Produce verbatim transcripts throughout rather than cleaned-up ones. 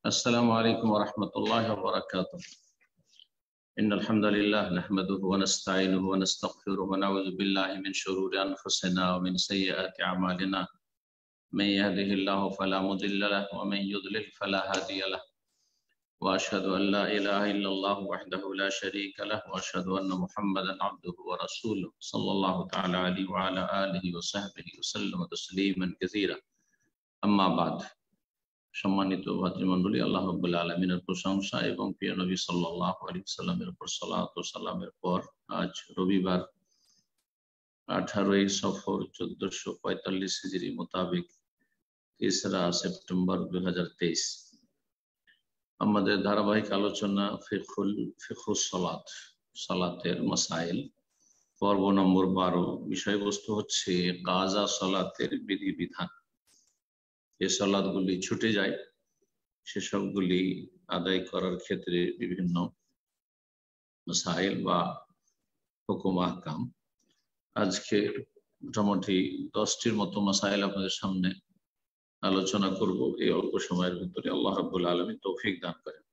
السلام عليكم ورحمة الله وبركاته. إن الحمد لله نحمده ونستعينه ونستغفره ونعوذ بالله من شرور أنفسنا ومن سيئات أعمالنا. من يهده الله فلا مضل له ومن يضلل فلا هادي له. وأشهد أن لا إله إلا الله وحده لا شريك له وأشهد أن محمدا عبده ورسوله صلى الله تعالى عليه وعلى آله وصحبه وسلم تسليما كثيرا. أما بعد. সম্মানিত ভাতৃমণ্ডলী, আল্লাহ রাব্বুল আলামিনের প্রশংসা এবং প্রিয় নবী সাল্লাল্লাহু আলাইহি সাল্লামের উপর সালাত ও সালামের পর আজ রবিবার আঠারোই সফর চোদ্দশো পঁয়তাল্লিশ হিজরি মোতাবেক তেসরা সেপ্টেম্বর দুই হাজার তেইশ আমাদের ধারাবাহিক আলোচনা ফিকহুল ফিকহুস সালাত সালাতের মাসাইল পর্ব নম্বর বারো। বিষয়বস্তু হচ্ছে কাজা সালাতের বিধিবিধান। যে সালাতগুলি ছুটে যায় সেসবগুলি আদায় করার ক্ষেত্রে বিভিন্ন মাসাইল বা হুকুম আহকাম। আজকে মোটামুটি দশটির মতো মাসাইল আপনাদের সামনে আলোচনা করব এই অল্প সময়ের ভিতরে। আল্লাহ রাব্বুল আলামিন তৌফিক দান করেন।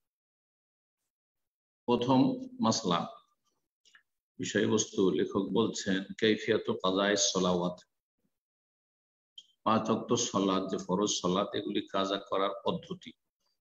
প্রথম মাসলা বিষয়বস্তু লেখক বলছেন কাইফিয়াত কাযায়ে সালাওয়াত, পাঁচ ওয়াক্ত সালাত যে ফরজ সালাত এগুলি কাজা করার পদ্ধতি।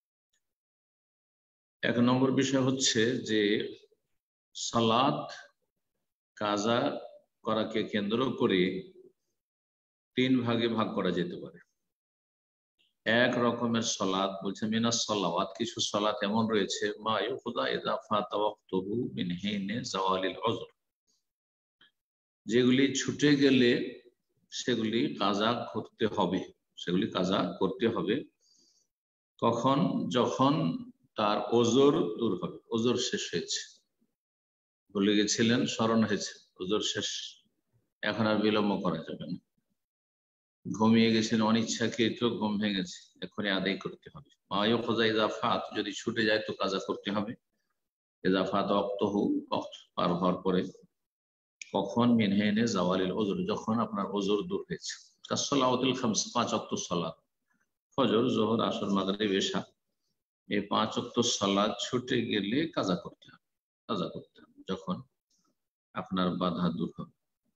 এক নম্বর বিষয় হচ্ছে যে সালাত কাজা করাকে কেন্দ্র করে তিন ভাগে ভাগ করা যেতে পারে। এক রকমের সালাত বলছে মিনাস সালাওয়াত, কিছু সালাত এমন রয়েছে মা ইউখযা ইযা ফাতা ওয়াক্তুহু মিন হিনে যাওয়ালিল উযর, যেগুলি ছুটে গেলে সেগুলি কাজা করতে হবে সেগুলি কাজা করতে হবে কখন? যখন তার ওজর দূর হবে, ওজর শেষ হয়েছে, ভুলে গেছিলেন, স্মরণ হয়েছে ওজর শেষ, এখন আর বিলম্ব করা যাবে না। ঘুমিয়ে গেছিলেন, অনিচ্ছাকৃত ঘুম ভেঙেছে, এখনই আদায় করতে হবে। মায়ুখযা ইযা ফাত, যদি ছুটে যায় তো কাজা করতে হবে। ইযা ফাত ওয়াক্তুহু, ওয়াক্ত পার হওয়ার পরে। কখন? মিন হিনে যাওয়ালিল উযর, যখন আপনার ওজর দূর হয়েছে। কাসসালাওয়াতুল খামস, পাঁচ ওয়াক্ত সালাত, ফজর, যোহর, আসর, মাগরিব, ইশা, এই পাঁচ ওয়াক্ত সালাত ছুটে গেলে কাজা করতে হবে কাজা করতে হবে যখন আপনার বাধা দূর হবে।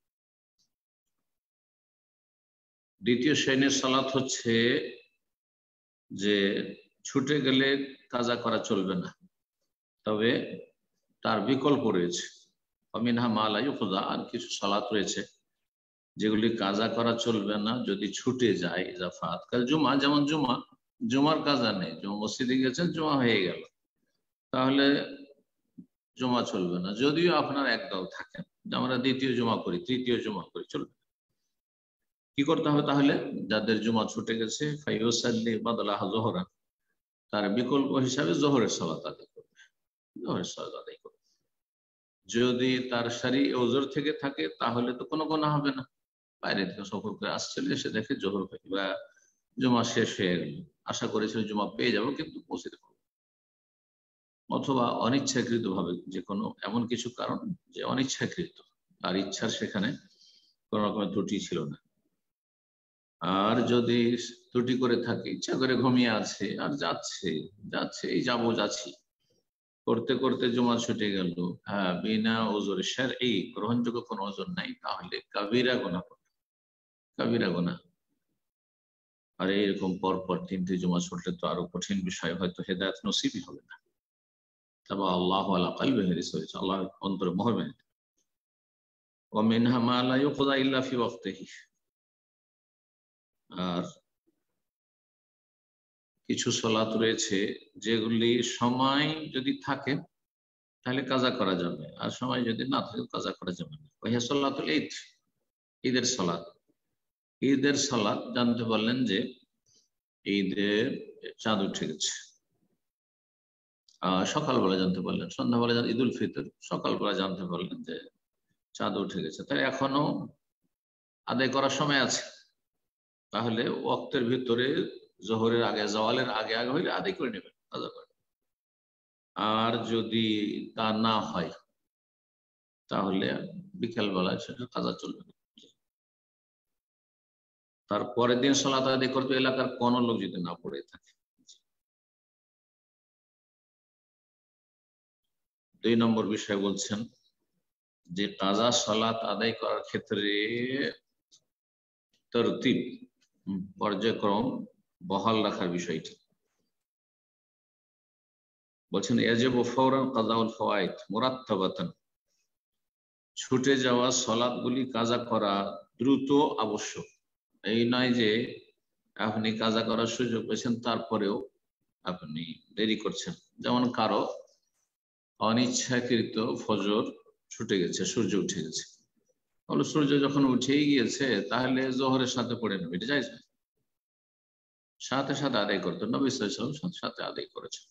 দ্বিতীয় শ্রেণীর সালাত হচ্ছে যে ছুটে গেলে কাজা করা চলবে না, তবে তার বিকল্প রয়েছে। মিনহা মা লা ইউখযা, আর কিছু সালাত রয়েছে যেগুলি কাজা করা চলবে না যদি ছুটে যায়। ইজাফাত কাল জুমা, যেমন জুমা, জুমার কাজা নেই, জুমা মসজিদে গেছেন, জুমা হয়ে গেল, তাহলে জুমা চলবে না। যদিও আপনার একদল থাকেন, আমরা দ্বিতীয় জুমা করি, তৃতীয় জুমা করি, চলবে। কি করতে হবে তাহলে? যাদের জুমা ছুটে গেছে ফাইয়ুসাল্লি বাদলাহ যোহরা, তার বিকল্প হিসাবে যোহরের সালাত আদায় করবে, যোহরের সালাত আদায় করবে। যদি তার সারি ওজর থেকে থাকে তাহলে তো কোনো গুনাহ হবে না। বাইরে থেকে সফর করে আসছিল, এসে দেখে জোহর বা জুমা শেষ হয়ে গেল, আশা করেছিল জুমা পেয়ে যাবো কিন্তু পৌঁছতে পারবো। অথবা অনিচ্ছাকৃত ভাবে যে কোনো এমন কিছু কারণ যে অনিচ্ছাকৃত, আর ইচ্ছার সেখানে কোন রকমের ত্রুটি ছিল না। আর যদি ত্রুটি করে থাকে, ইচ্ছা করে ঘুমিয়ে আছে আর যাচ্ছে যাচ্ছে এই যাবো যাচ্ছি করতে করতে জুমা ছুটে গেল, হ্যাঁ, বিনা ওজর শারঈ, গ্রহণযোগ্য কোন ওজর নাই, তাহলে কাবিরা গুনাহ করবে, কাবিরা গুনাহ। আর এইরকম পরপর তিনটি জুমা ছুটলে তো আরো কঠিন বিষয়, হয়তো হেদায়েত নসিবই হবে না। তবে আল্লাহু আলা কলবিহি রিসালাত, আল্লাহ অন্তরে মোহর বেঁধে দেন। ওয়া মিনহা মা লা ইউখযা ইল্লা ফি ওয়াক্তিহি, আর কিছু সালাত রয়েছে যেগুলি সময় যদি থাকে তাহলে কাজা করা যাবে, আর সময় যদি না থাকে কাজা করা যাবে না। ওয়া হিয়া সালাতুল ঈদ, ঈদের সালাত। ঈদের সালাত জানতে পারলেন যে ঈদের চাঁদ উঠে গেছে, আহ সকালবেলা জানতে পারলেন, সন্ধ্যাবেলা ঈদ উল ফিতর, সকালবেলা জানতে পারলেন যে চাঁদ উঠে গেছে, তাই এখনো আদায় করার সময় আছে। তাহলে ওয়াক্তের ভিতরে জোহরের আগে, জওয়ালের আগে আগে হইলে আদায় করে নেবেন, কাজা করে। আর যদি তা না হয় তাহলে বিকেল বেলায় সেটা কাজা চলবে না। তারপরের দিন সালাত আদায় করতে এলাকার কোন লোক যদি না পড়ে থাকে, দুই নম্বর বিষয় বলছেন যে কাজা সালাত আদায় করার ক্ষেত্রে তরতিব পর্যায়ক্রম বহাল রাখার বিষয়টি বলছেন ইয়াজিবু ফাওরান কাযাউল ফাওয়াইদ মুরাত্তাবাতান, ছুটে যাওয়া সালাতগুলি কাজা করা দ্রুত আবশ্যক। এই নয় যে আপনি কাজা করার সুযোগ পেয়েছেন তারপরেও আপনি দেরি করছেন। যেমন কারো অনিচ্ছাকৃত ফজর ছুটে গেছে, সূর্য উঠে গেছে, তাহলে সূর্য যখন উঠেই গিয়েছে তাহলে জোহরের সাথে পড়ে নেবে, এটা জায়েজ না, সাথে সাথে আদায় করতে নবী সাল্লাল্লাহু আলাইহি ওয়াসাল্লাম সাথে সাথে আদায় করেছেন।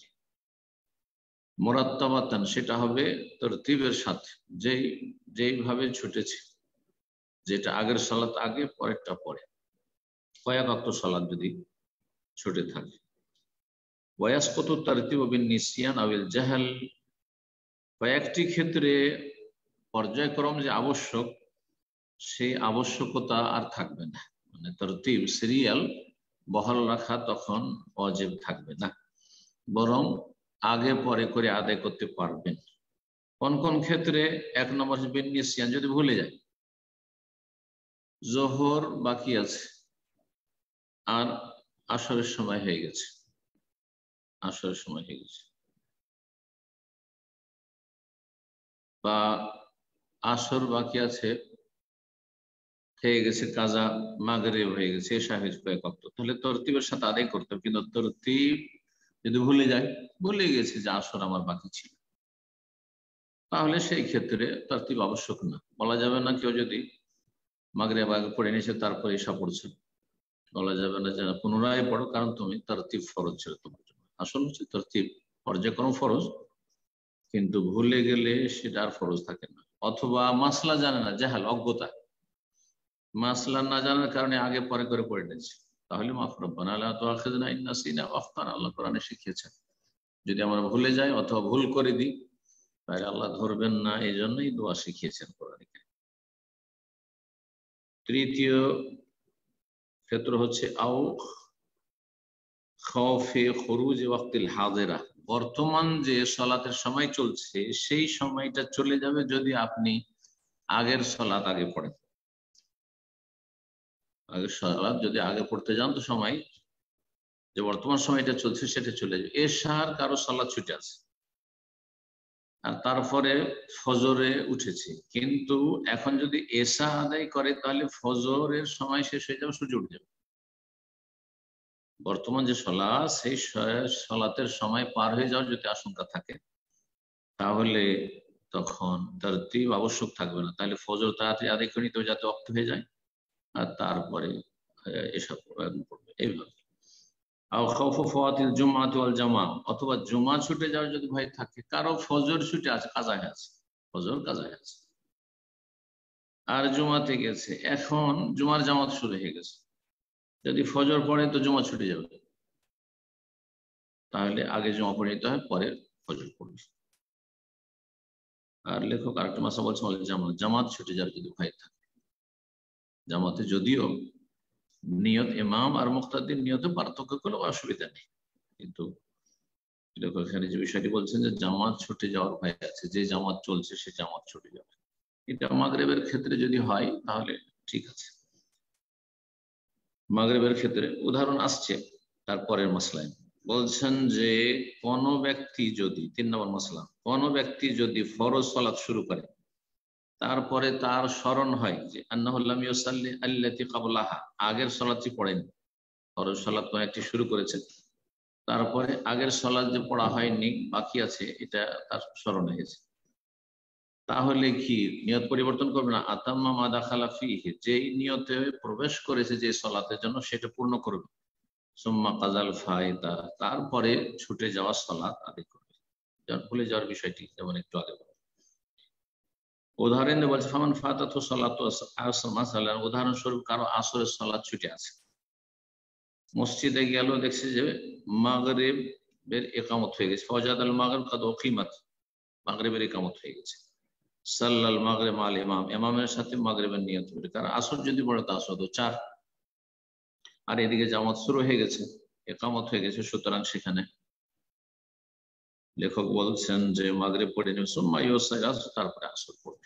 মুরাত্তাবাতান সেটা হবে তরতিবের সাথে, যেই যেইভাবে ছুটেছে, যেটা আগের সালাত আগে পরেরটা পরে, কয়েক ওয়াক্ত সালাত যদি ছুটে থাকে। ওয়ায়াসকুতু তারতিবু বিন নিসিয়ান আবিল জাহাল, কয়েকটি ক্ষেত্রে পর্যায়ক্রম যে আবশ্যক সেই আবশ্যকতা আর থাকবে না, মানে তরতিব সিরিয়াল বহাল রাখা তখন ওয়াজিব থাকবে না, বরং আগে পরে করে আদায় করতে পারবেন। কোন কোন ক্ষেত্রে? এক নম্বর বিন নিসিয়ান, যদি ভুলে যায়, জোহর বাকি আছে আর আসরের সময় হয়ে গেছে, আসরের সময় হয়ে গেছে, বা আসর বাকি আছে হয়ে গেছে, কাজা মাগরিব হয়ে গেছে, এশা হয়ে কয়েক ওয়াক্ত, তাহলে তরতিবের সাথে আদায় করতে হবে। কিন্তু তরতিব যদি ভুলে যায়, ভুলে গেছে যে আসর আমার বাকি ছিল, তাহলে সেই ক্ষেত্রে তরতিব আবশ্যক না। বলা যাবে না কেউ যদি মাগরিব আগে পড়ে নিয়েছে তারপরে এশা পড়ছে, বলা যাবে না যে পুনরায় পড়ো, কারণ তুমি তরতিব ফরজ ছিল তোমার জন্য। আসল হচ্ছে তরতিব পর্যায়ক্রম ফরজ, কিন্তু ভুলে গেলে সেটা আর ফরজ থাকে না। অথবা মাসলা জানে না, জাহাল, অজ্ঞতা, মাসলা না জানার কারণে আগে পরে করে পড়ে নিয়েছে, তাহলে মাফ রব্বানা লা তুআখিযনা ইন নাসিনা ওয়া আখতানা, আল্লাহ কোরআনে শিখিয়েছেন যদি আমরা ভুলে যাই অথবা ভুল করে দিই তাহলে আল্লাহ ধরবেন না, এই জন্যই দোয়া শিখিয়েছেন কোরআনে। তৃতীয় ক্ষেত্র হচ্ছে আও খাউফে খুরুজ ওয়াক্তিল হাজিরা, বর্তমান যে সালাতের সময় চলছে সেই সময়টা চলে যাবে যদি আপনি আগের সালাত আগে পড়েন। আগের সালাত যদি আগে পড়তে যান তো সময় যে বর্তমান সময়টা চলছে সেটা চলে যাবে। এশার কারো সালাত ছুটে আছে আর তারপরে ফজরে উঠেছে, কিন্তু এখন যদি এশা আদায় করে তাহলে ফজরের সময় শেষ হয়ে যাবে, সূর্য উঠে যাবে। বর্তমান যে সালাত সেই সালাতের সময় পার হয়ে যাওয়ার যদি আশঙ্কা থাকে তাহলে তখন তারতিব আবশ্যক থাকবে না, তাহলে ফজর তাড়াতাড়ি আদায় করে নিতে হবে যাতে ওয়াক্ত হয়ে যায়, আর তারপরে এশা পড়বে। এইভাবে জামা, অথবা জুমা ছুটে যাওয়ার যদি ভয় থাকে, কারো ফজর ছুটে আছে, কাজা হয়ে আছে, ফজর কাজা হয়ে আছে আর জুমাতে গেছে, এখন জুমার জামাত শুরু হয়ে গেছে, যদি ফজর পড়ে তো জুমা ছুটে যাবে, তাহলে আগে জুমা পড়ে নিতে হয়, পরে ফজর পড়বে। আর লেখক আরেকটা মাসা বলছে জামাত জামাত ছুটে যাওয়ার যদি ভয় থাকে, জামাতে যদিও নিয়ত ইমাম আর মুক্তাদির নিয়তে পার্থক্য কোনো অসুবিধা নেই, কিন্তু এখানে যে বিষয়টি বলছেন যে জামাত ছুটে যাওয়ার ভয় আছে, যে জামাত চলছে সে জামাত ছুটে যাবে, এটা মাগরিবের ক্ষেত্রে যদি হয় তাহলে ঠিক আছে। মাগরিবের ক্ষেত্রে উদাহরণ আসছে তারপরের মাসলায়, বলছেন যে কোন ব্যক্তি যদি, তিন নম্বর মাসলা, কোন ব্যক্তি যদি ফরজ সালাত শুরু করে তারপরে তার স্মরণ হয় যে আন্নাহু লাম ইউসাল্লি আল্লাতী ক্বাবলাহা, আগের সালাতটি পড়েনি, ফরজ সালাত কোন একটি শুরু করেছে তারপরে আগের সালাত যে পড়া হয়নি বাকি আছে, এটা তার স্মরণ হয়েছে, তাহলে কি নিয়ত পরিবর্তন করবে না? আতাম্মা মা দাখালা ফিহি, যেই নিয়তে প্রবেশ করেছে যে সালাতের জন্য সেটা পূর্ণ করবে। সুম্মা কাযাল ফায়দা, তারপরে ছুটে যাওয়া সালাত আদায় করবে। যার ভুলে যাওয়ার বিষয়টি যেমন একটু আগে বলা, উদাহরণ বলছে ফামান ফাতাতহু সালাতু আসর, মাসালান উদাহরণস্বরূপ কারো আসরের সালাত ছুটে আছে, মসজিদে গেল দেখছে যে মাগরিবের ইকামত হয়ে গেছে, ফাওয়াজাদাল মাগরিব কাদ উকিমাত, মাগরিবের ইকামত হয়ে গেছে, সাল্লাল মাগরিব আল ইমাম, ইমামের সাথে মাগরিবের নিয়ত করে, কারণ আসর যদি পড়ে তা আসর তো চার, আর এদিকে জামাত শুরু হয়ে গেছে, ইকামত হয়ে গেছে, সুতরাং সেখানে লেখক বলছেন যে মাগরিব পড়ে নেবে, সুম্মা ইউসাল্লি আসর, তারপরে আসর পড়বে।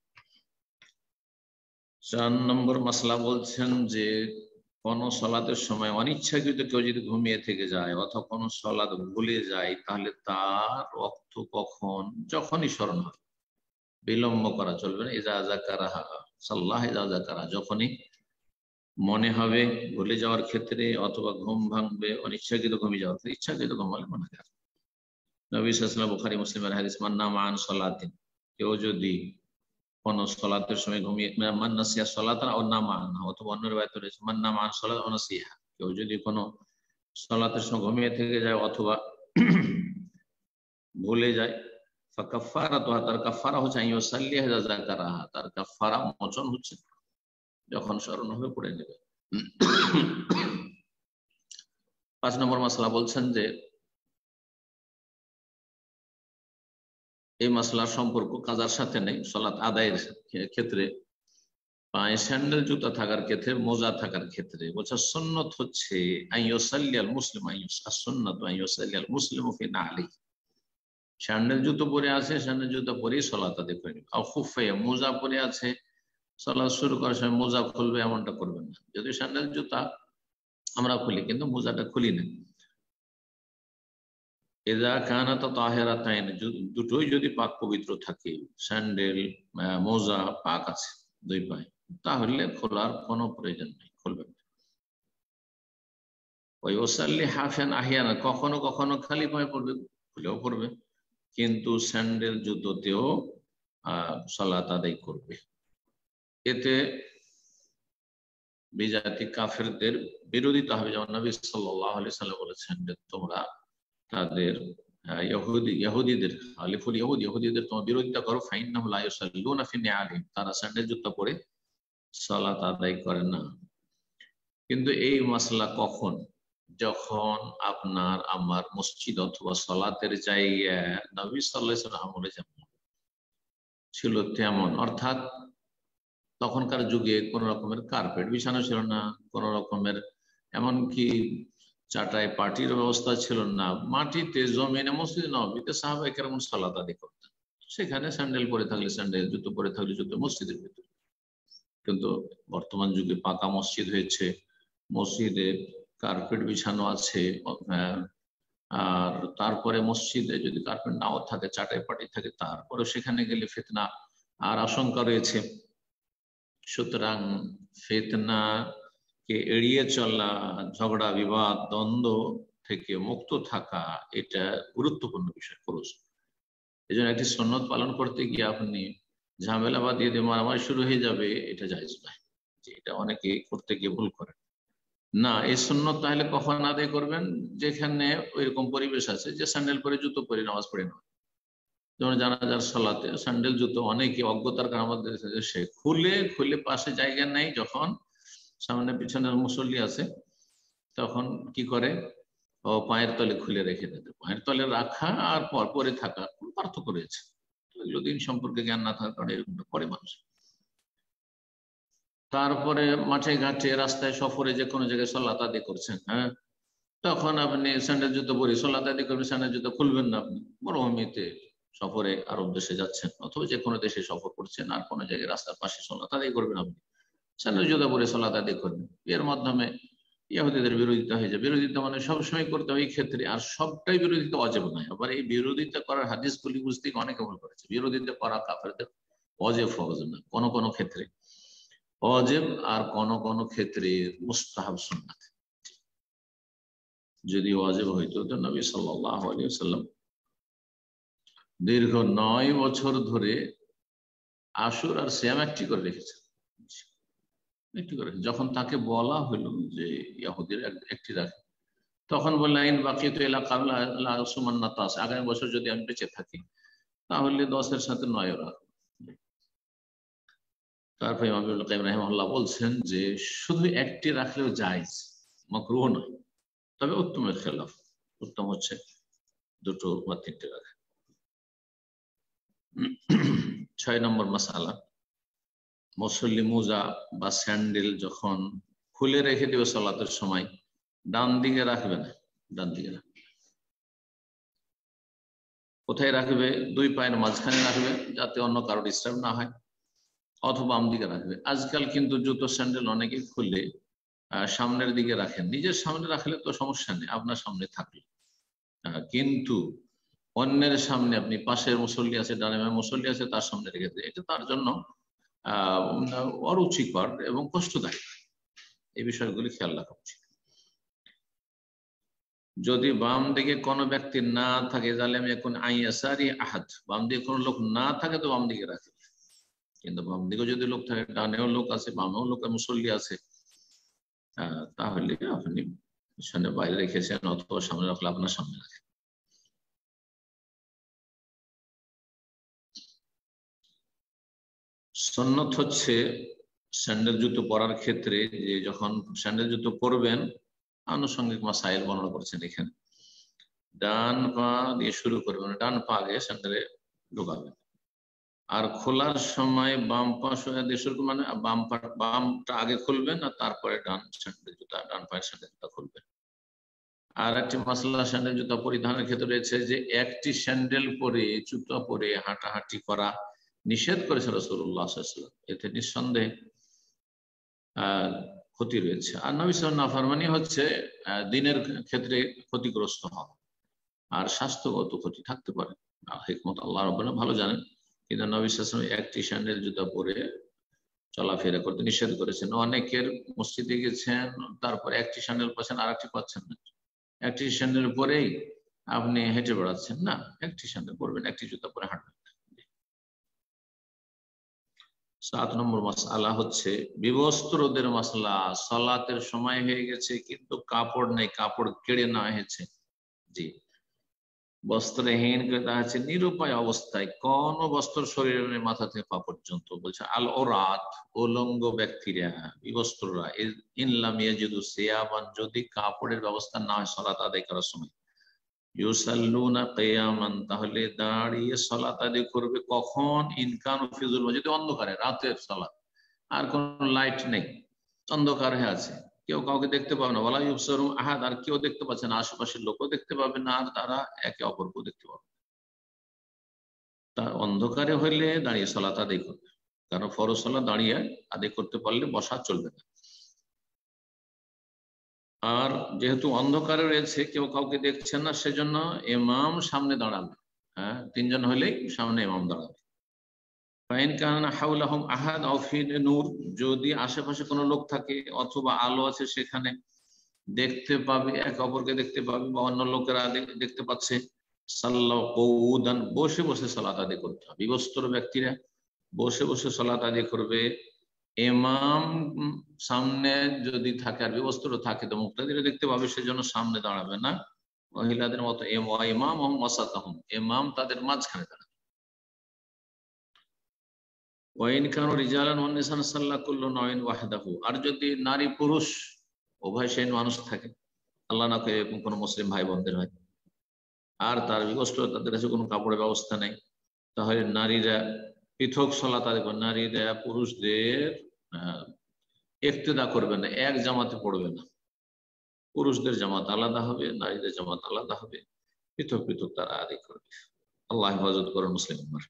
চার নম্বর মাসলা বলছেন যে কোন সলাতের সময় অনিচ্ছাকৃত কেউ যদি ঘুমিয়ে থেকে যায় অথবা কোন সলাত ভুলে যায়, তাহলে তার অর্থ কখন, যখনই স্মরণ হয়, বিলম্ব করা চলবে না। ইজা যাকারাহা সাল্লাহ, ইজা যাকারা, যখনই মনে হবে ভুলে যাওয়ার ক্ষেত্রে, অথবা ঘুম ভাঙবে অনিচ্ছাকৃত ঘুমিয়ে যাওয়ার ক্ষেত্রে, ইচ্ছাকৃত ঘুমালে গুনাহগার। নবী সাল্লাল্লাহু আলাইহি ওয়াসাল্লাম বুখারী মুসলিমের হাদিস, মান নামা আন সালাতিন, কেউ যদি কোন সলাতের সময় ঘুমিয়ে, মান নাসিয়া সালাতান আও নামা আনহা, অথবা অন্য রিওয়ায়াতে রয়েছে মান নামা আন সালাত আও নাসিহা, কেউ যদি কোন সলাতের সময় ঘুমিয়ে থেকে যায় অথবা ভুলে যায়, ফাকাফফারাতুহা, তার কাফফারা হচ্ছে আইয়ুসাল্লিহা ইযা যাকারাহা, তার কাফফারা মোচন হচ্ছে যখন স্মরণ হবে পড়ে নেবে। পাঁচ নম্বর মাসলা বলছেন যে এই মাসলার সম্পর্ক কাজার সাথে নেই, সালাত আদায়ের ক্ষেত্রে পায়ে স্যান্ডেল জুতা থাকার ক্ষেত্রে, মোজা থাকার ক্ষেত্রে বলছে সুন্নত হচ্ছে আইয়ুসাল্লিয়াল মুসলিম আস-সুন্নাতু আইয়ুসাল্লিয়াল মুসলিমু ফি নালিহি, স্যান্ডেল জুতো পরে আছে, স্যান্ডেল জুতো পরেই সালাত আদায় করে নেবে। আও খুফাইয়া, মোজা পরে আছে, সালাত শুরু করার সময় মোজা খুলবে এমনটা করবেন না। যদি স্যান্ডেল জুতা আমরা খুলি কিন্তু মোজাটা খুলি না। এজা কানাত তাহেরাতাইন, দুটোই যদি পাক পবিত্র থাকে, স্যান্ডেল মোজা পাক আছে দুই পায়ে, তাহলে খোলার কোনো প্রয়োজন নেই, খুলবেন না। ওই ওসাল্লি হাফিয়ান আহিয়ানা, কখনো কখনো খালি পায়ে পড়বে, খুলেও পড়বে, কিন্তু স্যান্ডেল জুতোতেও আহ সালাত আদায় করবে। এতে বিজাতি কাফেরদের বিরোধিতা হবে, যেমন নবী সাল্লাল্লাহু আলাইহি সাল্লাম বলেছেন যে তোমরা তাদের ইহুদি ইহুদিদের আলিফুল ইহুদ ইহুদিদের তোমরা বিরোধিতা করো, ফাইন্নাহুম লা ইউসাল্লুনা ফি নিআলিহিম, তারা স্যান্ডেল জুতা পরে সালাত আদায় করে না। কিন্তু এই মাসলা কখন, যখন আপনার আমার মসজিদ অথবা সালাতের জায়গা নবী সাল্লাল্লাহু আলাইহি ওয়াসাল্লাম আমলে যেমন ছিল তেমন, অর্থাৎ তখনকার যুগে কোন রকমের কার্পেট বিছানো ছিল না, কোন রকমের এমনকি চাটাই পাটির ব্যবস্থা ছিল না, মাটিতে জমিনে মসজিদ নববীতে সাহাবায়ে কেরাম সালাত আদায় করতেন, সেখানে স্যান্ডেল পরে থাকলে স্যান্ডেল, জুতো পরে থাকলে জুতো, মসজিদের ভিতরে। কিন্তু বর্তমান যুগে পাকা মসজিদ হয়েছে, মসজিদে কার্পেট বিছানো আছে, আর তারপরে মসজিদে যদি কার্পেট নাও থাকে, চাটাই পাটি থাকে, তারপরে সেখানে গেলে ফিতনা আর আশঙ্কা রয়েছে। সুতরাং ফিতনা কে এড়িয়ে চলা, ঝগড়া বিবাদ দ্বন্দ্ব থেকে মুক্ত থাকা, এটা গুরুত্বপূর্ণ বিষয় পুরুষ। এই জন্য একটি সুন্নত পালন করতে গিয়ে আপনি ঝামেলা বা দিয়ে দিয়ে মারামারি শুরু হয়ে যাবে, এটা জায়েজ নয়। এটা অনেকে করতে গিয়ে ভুল করে না। এই সুন্নত তাহলে কখন আদায় করবেন, যেখানে ওইরকম পরিবেশ আছে যে স্যান্ডেল পরে জুতো পরে নামাজ পড়ে না। যেমন জানাজার সালাতে স্যান্ডেল জুতো অনেকে অজ্ঞতার কারণে আমাদের সে খুলে খুলে পাশে জায়গা নেই, যখন সামনে পিছনের মুসল্লি আছে তখন কি করে, ও পায়ের তলে খুলে রেখে দেয়। পায়ের তলে রাখা আর পর পরে থাকা কোনো পার্থক্য রয়েছে, এগুলো দিন সম্পর্কে জ্ঞান না থাকার কারণে এরকমটা করে মানুষ। তারপরে মাঠে ঘাটে রাস্তায় সফরে যে কোনো জায়গায় সালাত আদায় করছেন, হ্যাঁ, তখন আপনি স্যান্ডেল জুতো পরে সালাত আদায় করবেন, স্যান্ডেল জুতো খুলবেন না। আপনি মরুভূমিতে সফরে আরব দেশে যাচ্ছেন অথবা যে কোনো দেশে সফর করছেন, আর কোনো জায়গায় রাস্তার পাশে সালাত আদায় করবেন, আপনি স্যান্ডেল জুতো পরে সালাত আদায় করবেন, এর মাধ্যমে ইহুদিদের বিরোধিতা হয়ে যায়। বিরোধিতা মানে সবসময় করতে হয় এই ক্ষেত্রে, আর সবটাই বিরোধিতা ওয়াজিব নয়। আবার এই বিরোধিতা করার হাদিসগুলি বুঝতে অনেকে ভুল করেছে, বিরোধিতা করা কাফেরদের ওয়াজিব ফরজ না, কোন কোন ক্ষেত্রে ওয়াজিব আর কোন কোন ক্ষেত্রে মুস্তাহাব সুন্নাত। যদি ওয়াজিব হইতো তো নবী সাল্লাল্লাহু আলাইহি ওয়াসাল্লাম দীর্ঘ নয় বছর ধরে আশুর আর সিয়াম একটি করে রেখেছেন, একটি করে। যখন তাকে বলা হলো যে ইহুদির একটি রাখে, তখন বললেন বাকি তো এলা কাবলা সুমান্নাত আছে, আগামী বছর যদি আমি বেঁচে থাকি তাহলে দশের সাথে নয় রাখবো। তারপরে ইমাম ইবনে কাইয়িম রাহিমাহুল্লাহ বলছেন যে শুধু একটি রাখলেও জায়েজ, মাকরুহ নয়, তবে উত্তমের খেলাফ। উত্তম হচ্ছে দুটো বা তিনটে রাখা। ছয় নম্বর মাসআলা, মুসল্লি মোজা বা স্যান্ডেল যখন খুলে রেখে দেবে সালাতের সময়, ডান দিকে রাখবে না, ডান দিকে রাখবে। কোথায় রাখবে? দুই পায়ের মাঝখানে রাখবে যাতে অন্য কারো ডিস্টার্ব না হয়, অথবা বাম দিকে রাখবে। আজকাল কিন্তু জুতো স্যান্ডেল অনেকে খুলে সামনের দিকে রাখেন। নিজের সামনে রাখলে তো সমস্যা নেই, আপনার সামনে থাকলে, কিন্তু অন্যের সামনে, আপনি পাশের মুসল্লি আছে, ডানে মুসল্লি আছে, তার সামনে রেখে দেয়, এটা তার জন্য আহ অরুচিকর এবং কষ্টদায়ক। এই বিষয়গুলি খেয়াল রাখা উচিত। যদি বাম দিকে কোনো ব্যক্তি না থাকে, তাহলে আমি এখন আইয়াসারি আহাদ, বাম দিকে কোনো লোক না থাকে তো বাম দিকে রাখি। কিন্তু বাম দিকে যদি লোক থাকে, ডানেও লোক আছে, বামেও লোক মুসল্লি আছে, তাহলে আপনি সামনে বাইরে রেখেছেন অথবা সামনে রাখলে আপনার সামনে রাখেন। সুন্নত হচ্ছে স্যান্ডেল জুতো পরার ক্ষেত্রে যে যখন স্যান্ডেল জুতো পরবেন, আনুষঙ্গিক মাসাইল বর্ণনা করছেন এখানে। ডান পা দিয়ে শুরু করবেন, ডান পা আগে স্যান্ডেলে ঢোকাবেন, আর খোলার সময় বাম পা দিয়ে শুরু করবেন, মানে বাম পা বামটা আগে খুলবেন আর তারপরে ডান স্যান্ডেল জুতা, ডান পায়ের স্যান্ডেল জুতা খুলবেন। আর একটি মাসলা স্যান্ডেল জুতা পরিধানের ক্ষেত্রে রয়েছে যে একটি স্যান্ডেল পরে জুতা পরে হাঁটাহাঁটি করা নিষেধ করেছে রাসূলুল্লাহ সাল্লাল্লাহু আলাইহি ওয়াসাল্লাম। এতে নিঃসন্দেহে আহ ক্ষতি রয়েছে। আর নবী সাল্লাল্লাহু আলাইহি ওয়াসাল্লাম নাফরমানি হচ্ছে দিনের ক্ষেত্রে ক্ষতিগ্রস্ত হওয়া, আর স্বাস্থ্যগত ক্ষতি থাকতে পারে। হিকমত আল্লাহ রাব্বুল ভালো জানেন, কিন্তু নবী সাল্লাল্লাহু আলাইহি ওয়াসাল্লাম একটি স্যান্ডেল জুতা পরে চলাফেরা করতে নিষেধ করেছেন। অনেকের মসজিদে গেছেন, তারপর একটি স্যান্ডেল পাচ্ছেন আর একটি পাচ্ছেন না, একটি স্যান্ডেল পরেই আপনি হেঁটে বেড়াচ্ছেন, না, একটি স্যান্ডেল পরবেন, একটি জুতা পরে হাঁটবেন। সাত নম্বর মাসআলা হচ্ছে বিবস্ত্রদের মাসলা। সালাতের সময় হয়ে গেছে কিন্তু কাপড় নেই, কাপড় কেড়ে নেওয়া হয়েছে, জি, বস্ত্রহীন ক্রেতা আছে নিরুপায় অবস্থায়, কোন বস্ত্র শরীরের মাথা থেকে পা পর্যন্ত, বলছে আল ওরাত, উলঙ্গ ব্যক্তিরা, বিবস্ত্ররা, ইনলাম ইয়াজিদু সিয়াবান, যদি কাপড়ের ব্যবস্থা না হয় সালাত আদায় করার সময়, ইউসাল্লুনা কিয়ামান, তাহলে দাঁড়িয়ে সালাত আদায় করবে। কখন? ইনকান ফিজুল, যদি অন্ধকারে, রাতের সালাত, আর কোন লাইট নেই, অন্ধকার হয়ে আছে, কেউ কাউকে দেখতে পাবে না, ওয়ালা ইউবসারু আহাদ, আর কেউ দেখতে পাচ্ছে না, আশেপাশের লোকও দেখতে পাবে না, আর তারা একে অপরকেও দেখতে পাবে। তার অন্ধকারে হইলে দাঁড়িয়ে সালাত আদায় করবে, কারণ ফরজ সালাত দাঁড়িয়ে আদায় করতে পারলে বসা চলবে না। আর যেহেতু অন্ধকারে রয়েছে, কেউ কাউকে দেখছে না, সেজন্য ইমাম সামনে দাঁড়াবে, হ্যাঁ, তিনজন হলেই সামনে ইমাম দাঁড়াবে। ফাইন কানা হাওলাহুম আহাদ আও ফি নূর, যদি আশেপাশে কোনো লোক থাকে অথবা আলো আছে, সেখানে দেখতে পাবে, এক অপরকে দেখতে পাবে, বা অন্য লোকেরা দেখতে পাচ্ছে, সাল্লাল্লাহু কউদান, বসে বসে সালাত আদায় করতে হবে। বিবস্ত্র ব্যক্তিরা বসে বসে সালাত আদায় করবে। ইমাম সামনে যদি থাকে আর বিবস্ত্র থাকে তো মুক্তাদিরা দেখতে পাবে, সেজন্য সামনে দাঁড়াবে না, মহিলাদের মতো ইমাম ও ওয়াসাতাহুম, ইমাম তাদের মাঝখানে দাঁড়াবে। ওয়াইন কানু রিজালান ওয়ান নিসান সাল্লা কুল্লু নয়ন ওয়াহদাহু, আর যদি নারী পুরুষ উভয় শ্রেণীর মানুষ থাকে, আল্লাহ না করে এরকম কোনো মুসলিম ভাই বোনদের হয়, আর তার বিবস্ত্র, তাদের কাছে কোনো কাপড়ের ব্যবস্থা নেই, তাহলে নারীরা পৃথক সালাত আদায় করবে। নারীরা পুরুষদের আহ ইক্তেদা করবে না, এক জামাতে পড়বে না, পুরুষদের জামাত আলাদা হবে, নারীদের জামাত আলাদা হবে, পৃথক পৃথক তারা আদায় করবে। আল্লাহ হেফাজত করেন মুসলিম উম্মাহ।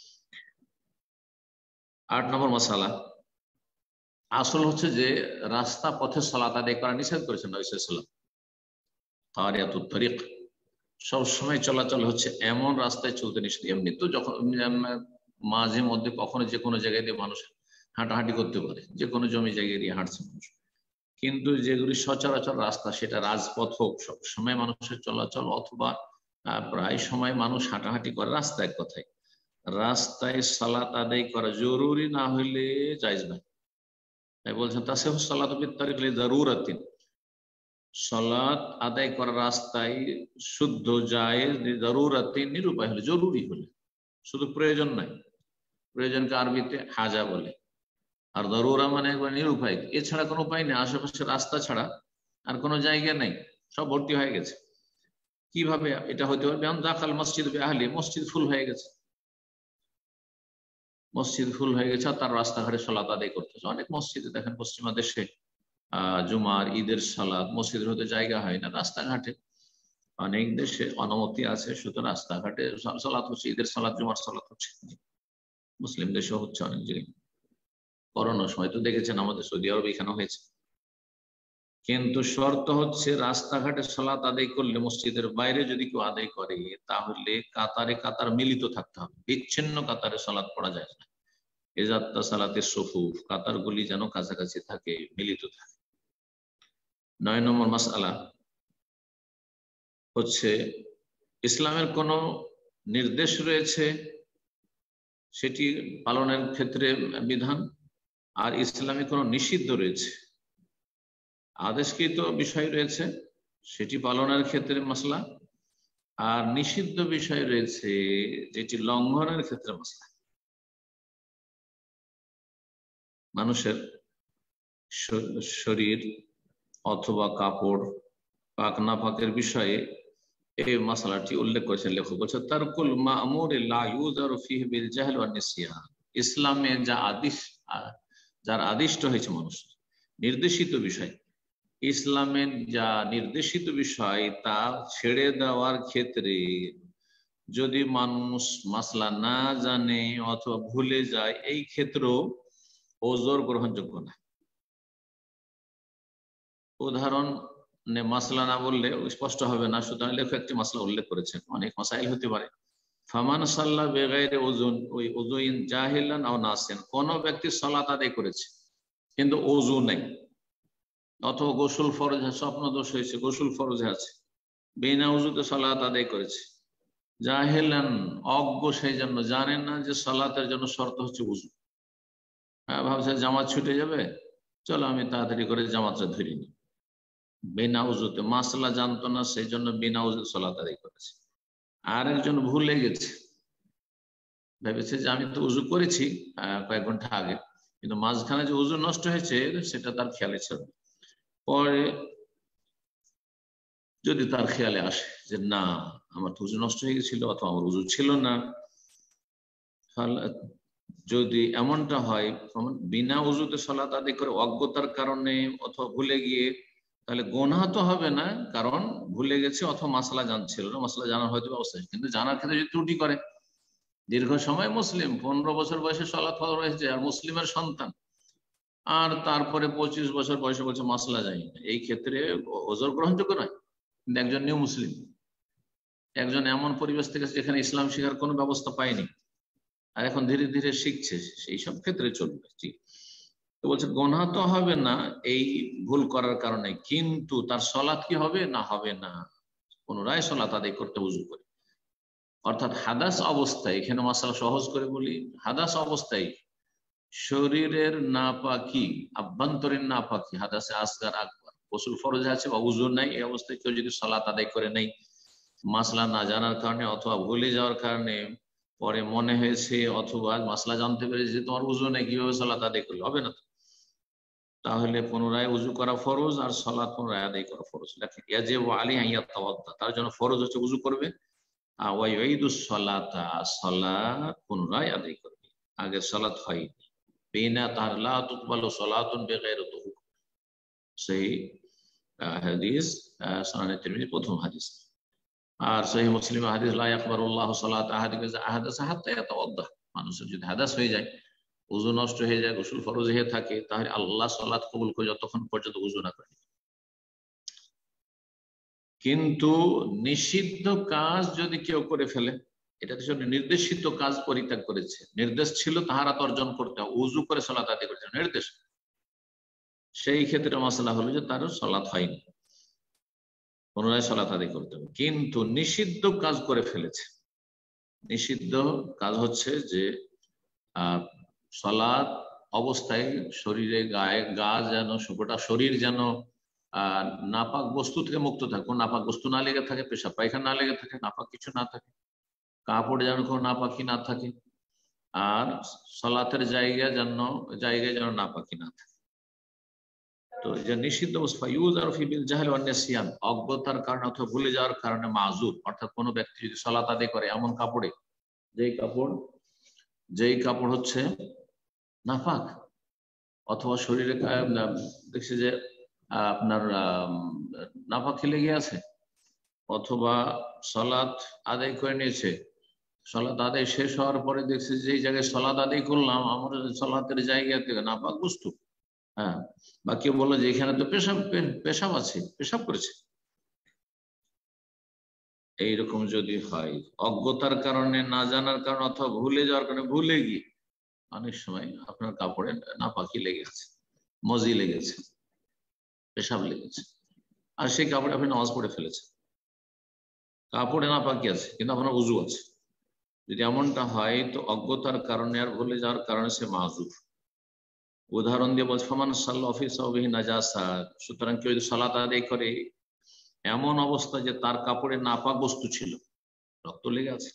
আট নম্বর মাসালা, আসল হচ্ছে যে রাস্তা পথে সালাত আদায় করা নিষেধ করেছেন নবী সাল্লাল্লাহু আলাইহি ওয়াসাল্লাম। তারিয়াতুত তারিক, সবসময় চলাচল হচ্ছে এমন রাস্তায় চলতে নিষেধ। এমনি তো যখন মাঝে মধ্যে কখনো যে কোনো জায়গায় দিয়ে মানুষ হাঁটাহাঁটি করতে পারে, যে কোনো জমি জায়গায় দিয়ে হাঁটছে মানুষ, কিন্তু যেগুলি সচরাচর রাস্তা, সেটা রাজপথ হোক, সবসময় মানুষের চলাচল, অথবা প্রায় সময় মানুষ হাঁটাহাঁটি করে, রাস্তা এক কথায়, রাস্তায় সালাত আদায় করা জরুরি না হইলে জায়েজ নাই। তাই বলছেন তাসিহু সালাতু বিত তারিক লিদারুরাতিন, সালাত আদায় করা রাস্তায় শুদ্ধ জায়েজ লিদারুরাতিন, নিরুপায় হলে, জরুরি হলে, শুধু প্রয়োজন নাই, প্রয়োজনকে আরবিতে হাজা বলে, আর দারুরা মানে একবার নিরুপায়, এছাড়া কোনো উপায় নেই, আশেপাশে রাস্তা ছাড়া আর কোনো জায়গা নেই, সব ভর্তি হয়ে গেছে। কিভাবে এটা হতে পারে? দাখাল মসজিদ আহলি, মসজিদ ফুল হয়ে গেছে, মসজিদ ফুল হয়ে গেছে, আর তার রাস্তাঘাটে সালাত আদায় করতেছে। অনেক মসজিদে দেখেন পশ্চিমা দেশে আহ জুমার ঈদের সালাত মসজিদের হতে জায়গা হয় না, রাস্তাঘাটে অনেক দেশে অনুমতি আছে, শুধু রাস্তাঘাটে সালাত হচ্ছে, ঈদের সালাত, জুমার সালাত হচ্ছে, মুসলিম দেশে হচ্ছে অনেক জায়গায়। করোনার সময় তো দেখেছেন আমাদের সৌদি আরব এখানে হয়েছে। কিন্তু শর্ত হচ্ছে রাস্তাঘাটে সালাত আদায় করলে, মসজিদের বাইরে যদি কেউ আদায় করে, তাহলে কাতারে কাতার মিলিত থাকতে হবে, বিচ্ছিন্ন কাতারে সালাত পড়া যায় না। এজাত্তা সালাতের সুফুফ, কাতারগুলি যেন কাছাকাছি থাকে, মিলিত থাকে। নয় নম্বর মাসআলা হচ্ছে ইসলামের কোন নির্দেশ রয়েছে সেটি পালনের ক্ষেত্রে বিধান, আর ইসলামে কোন নিষিদ্ধ রয়েছে, আদেশকৃত বিষয় রয়েছে সেটি পালনের ক্ষেত্রে মাসলা, আর নিষিদ্ধ বিষয় রয়েছে যেটি লঙ্ঘনের ক্ষেত্রে মাসলা। মানুষের শরীর অথবা কাপড় পাক না পাকের বিষয়ে এই মশলাটি উল্লেখ করেছেন লেখক, বলছে তারকুল মা'মুর লা ইউযারু ফিহি বিল জাহল ওয়ান নিসিয়ান। ইসলামে যা আদেশ, যার আদিষ্ট হয়েছে মানুষ, নির্দেশিত বিষয়, ইসলামের যা নির্দেশিত বিষয় তা ছেড়ে দেওয়ার ক্ষেত্রে যদি মানুষ মাসলা না জানে অথবা ভুলে যায়, এই ক্ষেত্রেও ওজর গ্রহণযোগ্য না। উদাহরণ মাসলা না বললে স্পষ্ট হবে না, সুতরাং লেখক একটি মাসলা উল্লেখ করেছেন, অনেক মাসাইল হতে পারে। ফামান সাল্লা বেগাইরে ওযুন, ওই ওযুইন জাহিলান আও নাসিয়ান, কোন ব্যক্তি সালাত আদায় করেছে কিন্তু ওযু নেই, অথবা গোসল ফরজে স্বপ্ন দোষ হয়েছে, গোসল ফরজে আছে, বিনা ওযুতে সালাত আদায় করেছে, জাহিলান অজ্ঞ, সেই জন্য জানেন না যে সালাতের জন্য শর্ত হচ্ছে ওযু। হ্যাঁ, ভাবছে জামাত ছুটে যাবে, চলো আমি তাড়াতাড়ি করে জামাতটা ধরে নিই, বিনা উজুতে, মাসলা জানতো না, সেই জন্য বিনা উজুতে সালাত আদায় করেছে। আর একজন ভুলে গেছে, ভেবেছে যে আমি তো উজু করেছি কয়েক ঘন্টা আগে, কিন্তু মাঝখানে যে উজু নষ্ট হয়েছে সেটা তার খেয়ালে ছিল। পরে যদি তার খেয়ালে আসে যে না, আমার তো উজু নষ্ট হয়ে গেছিল, অথবা আমার উজু ছিল না, যদি এমনটা হয় বিনা উজুতে সালাত আদায় করে অজ্ঞতার কারণে অথবা ভুলে গিয়ে, তাহলে গোনাহ তো হবে না, কারণ ভুলে গেছে অথবা মাসলা জানছিল না, মাসলা জানার হয়তো অবস্থা, কিন্তু জানার ক্ষেত্রে যদি ত্রুটি করে, দীর্ঘ সময় মুসলিম, পনেরো বছর বয়সে সালাত ফরজ হয়েছে, আর মুসলিমের সন্তান, আর তারপরে পঁচিশ বছর বয়সে বলছে মাসলা যায় না, এই ক্ষেত্রে ওজর গ্রহণযোগ্য নয়। কিন্তু একজন নিউ মুসলিম, একজন এমন পরিবেশ থেকে যেখানে ইসলাম শেখার কোনো ব্যবস্থা পায়নি, আর এখন ধীরে ধীরে শিখছে, সেই সব ক্ষেত্রে চলবে। ঠিক তো বলছে গোনাহ তো হবে না এই ভুল করার কারণে, কিন্তু তার সালাত কি হবে না হবে না, পুনরায় সালাত আদায় করতে উযু করে। অর্থাৎ হাদাস অবস্থায়, এখানে মাসালা সহজ করে বলি, হাদাস অবস্থায় শরীরের নাপাকি, আভ্যন্তরীণ নাপাকি, হাদাসে আসগার আকবার, গোসল ফরজ আছে বা উযু নাই, এই অবস্থায় কেউ যদি সালাত আদায় করে নেই, মাসলা না জানার কারণে অথবা ভুলে যাওয়ার কারণে, পরে মনে হয়েছে অথবা মাসলা জানতে পেরেছে যে তোমার উযু নেই, কিভাবে সালাত আদায় করলে হবে না, তাহলে পুনরায় উযু করা ফরজ, আর সালাত পুনরায় আদায় করা ফরজ। লেখেন ইয়াজিবু আলাইহি আন ইয়াতাওয়াদ্দা, তার জন্য ফরজ হচ্ছে উযু করবে, আর ওয়া ইউঈদুস সালাতা, সালাত পুনরায় আদায় করবে, আগে সালাত হয়নি, বিনা তার লা তুকবালু সালাতুন বিগাইরি তুহুর, সেই হাদিস সুনানে তিরমিজি প্রথম হাদিস। আর সহিহ মুসলিম হাদিস, লা ইয়াকবালুল্লাহু সালাত আহাদিকুম ইযা আহাদাসা হাত্তা ইয়াতাওয়াদ্দা, মানুষের যদি হাদাস হয়ে যায়, উযু নষ্ট হয়ে যায়, গোসল ফরজ হয়ে থাকে, তাহলে আল্লাহ সালাত কবুল করে যতক্ষণ পর্যন্ত উযু না করে। কিন্তু নিষিদ্ধ কাজ যদি কেউ করে ফেলে, এটা তো নির্দেশিত কাজ পরিত্যাগ করেছে, নির্দেশ ছিল তাহারাত অর্জন করতে, উযু করে সালাত আদায় করেছে, নির্দেশ, সেই ক্ষেত্রে মাসলা হলো যে তার সালাত হয়নি, পুনরায় সালাত আদায় করতে হবে। কিন্তু নিষিদ্ধ কাজ করে ফেলেছে, নিষিদ্ধ কাজ হচ্ছে যে আহ সালাত অবস্থায় শরীরে গায়ে গা যেন, গোটা শরীর যেন আহ নাপাক বস্তু থেকে মুক্ত থাকে, কোন নাপাক বস্তু না লেগে থাকে, পেশাব পায়খানা না লেগে থাকে, নাপাক কিছু না থাকে, কাপড় যেন কোনো নাপাকি না থাকে, আর সালাতের জায়গা যেন জায়গায় যেন নাপাকি না থাকে। তো যে নিষিদ্ধ অজ্ঞতার কারণে অথবা ভুলে যাওয়ার কারণে মাযুর, অর্থাৎ কোনো ব্যক্তি যদি সালাত আদায় করে এমন কাপড়ে, যেই কাপড় যেই কাপড় হচ্ছে নাপাক, অথবা শরীরে দেখছে যে আপনার নাপাকি লেগে আছে, অথবা সালাত আদায় করে নিয়েছে, সালাত আদায় শেষ হওয়ার পরে দেখছে যে এই জায়গায় সালাত আদায় করলাম আমার সালাতের জায়গা থেকে নাপাক বস্তু, হ্যাঁ, বা কেউ বললো যে এখানে তো পেশাব পেশাব আছে, পেশাব করেছে, এইরকম যদি হয় অজ্ঞতার কারণে, না জানার কারণে অথবা ভুলে যাওয়ার কারণে, ভুলে গিয়ে অনেক সময় আপনার কাপড়ে নাপাকি লেগেছে, মজি লেগেছে, পেশাব লেগেছে, আর সেই কাপড়ে আপনি নামাজ পড়ে ফেলেছেন, কাপড়ে নাপাকি আছে কিন্তু আপনার উজু আছে, যদি এমনটা হয় তো অজ্ঞতার কারণে আর ভুলে যাওয়ার কারণে সে মাযুর। উদাহরণ দিয়ে বলছে ফামান সাল্লা ফি সাওবিহি নাজাসা, সুতরাং কেউ যদি সালাত আদায় করে এমন অবস্থা যে তার কাপড়ে নাপাক বস্তু ছিল, রক্ত লেগে আছে,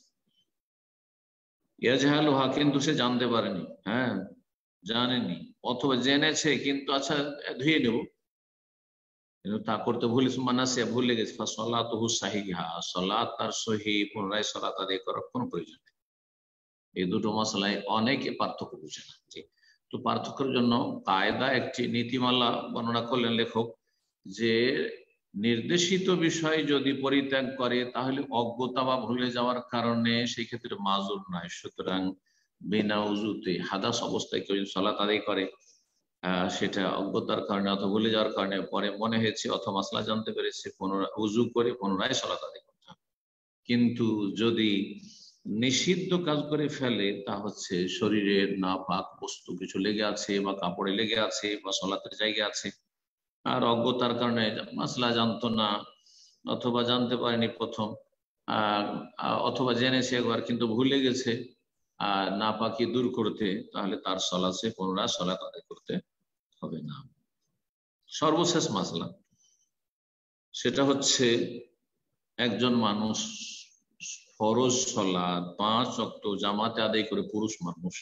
ইয়াজহালুহা, কিন্তু সে জানতে পারেনি, হ্যাঁ জানেনি, অথবা জেনেছে কিন্তু আচ্ছা ধুয়ে নেব, কিন্তু তা করতে ভুলে মানাসে ভুলে গেছে, ফাসালাতুহু সাহিহা, সালাত তার সহি, পুনরায় সালাত আদায় করার কোনো প্রয়োজন নেই। এই দুটো মশলায় অনেকে পার্থক্য বুঝে না। তো পার্থক্যের জন্য কায়দা একটি নীতিমালা বর্ণনা করলেন লেখক, যে নির্দেশিত বিষয় যদি পরিত্যাগ করে তাহলে অজ্ঞতা বা ভুলে যাওয়ার কারণে সেই ক্ষেত্রে মাজুর নয়। সুতরাং বিনা উজুতে হাদাস অবস্থায় কেউ যদি সালাত আদায় করে, আহ সেটা অজ্ঞতার কারণে অথবা ভুলে যাওয়ার কারণে, পরে মনে হয়েছে অথবা মাসলা জানতে পেরেছে, পুনরায় উজু করে পুনরায় সালাত আদায় করতে হবে। কিন্তু যদি নিষিদ্ধ কাজ করে ফেলে, তা হচ্ছে শরীরের নাপাক বস্তু কিছু লেগে আছে বা কাপড়ে লেগে আছে বা সালাতের জায়গা আছে, আর অজ্ঞতার কারণে মাসলা জানতো না অথবা জানতে পারেনি প্রথম, আহ অথবা জেনেছে একবার কিন্তু ভুলে গেছে আর নাপাকি দূর করতে, তাহলে তার সালাত সে পুনরায় সালাত আদায় করতে হবে না। সর্বশেষ মাসলা সেটা হচ্ছে একজন মানুষ ফরজ সালাত পাঁচ ওয়াক্ত জামাতে আদায় করে, পুরুষ মানুষ,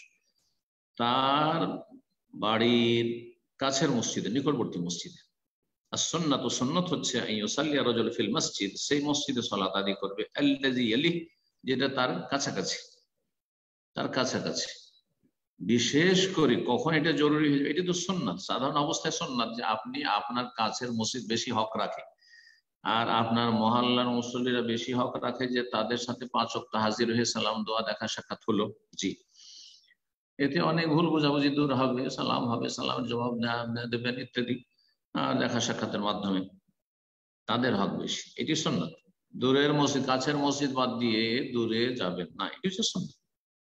তার বাড়ির কাছের মসজিদে, নিকটবর্তী মসজিদে, আর সুন্নাত, সুন্নাত হচ্ছে ইউসাল্লি রাজুল ফিল মসজিদ, সেই মসজিদে সালাত আদায় করবে, আল্লাযী ইয়ালিহি, যেটা তার কাছাকাছি, তার কাছাকাছি। বিশেষ করে কখন এটা জরুরি হয়ে যাবে, এটা তো সুন্নাত, সাধারণ অবস্থায় সুন্নাত যে আপনি আপনার কাছের মসজিদ বেশি হক রাখে, আর আপনার মহল্লার মুসল্লিরা বেশি হক রাখে যে তাদের সাথে পাঁচ ওয়াক্ত হাজির হয়ে সালাম দোয়া দেখা সাক্ষাৎ হলো, জি, এতে অনেক ভুল বোঝাবুঝি দূর হবে, সালাম হবে, সালামের জবাব দেবেন ইত্যাদি, দেখা সাক্ষাতের মাধ্যমে, তাদের হক বেশি, এটি সুন্নাত। দূরের মসজিদ, কাছের মসজিদ বাদ দিয়ে দূরে যাবেন না, এটি হচ্ছে সুন্নাত।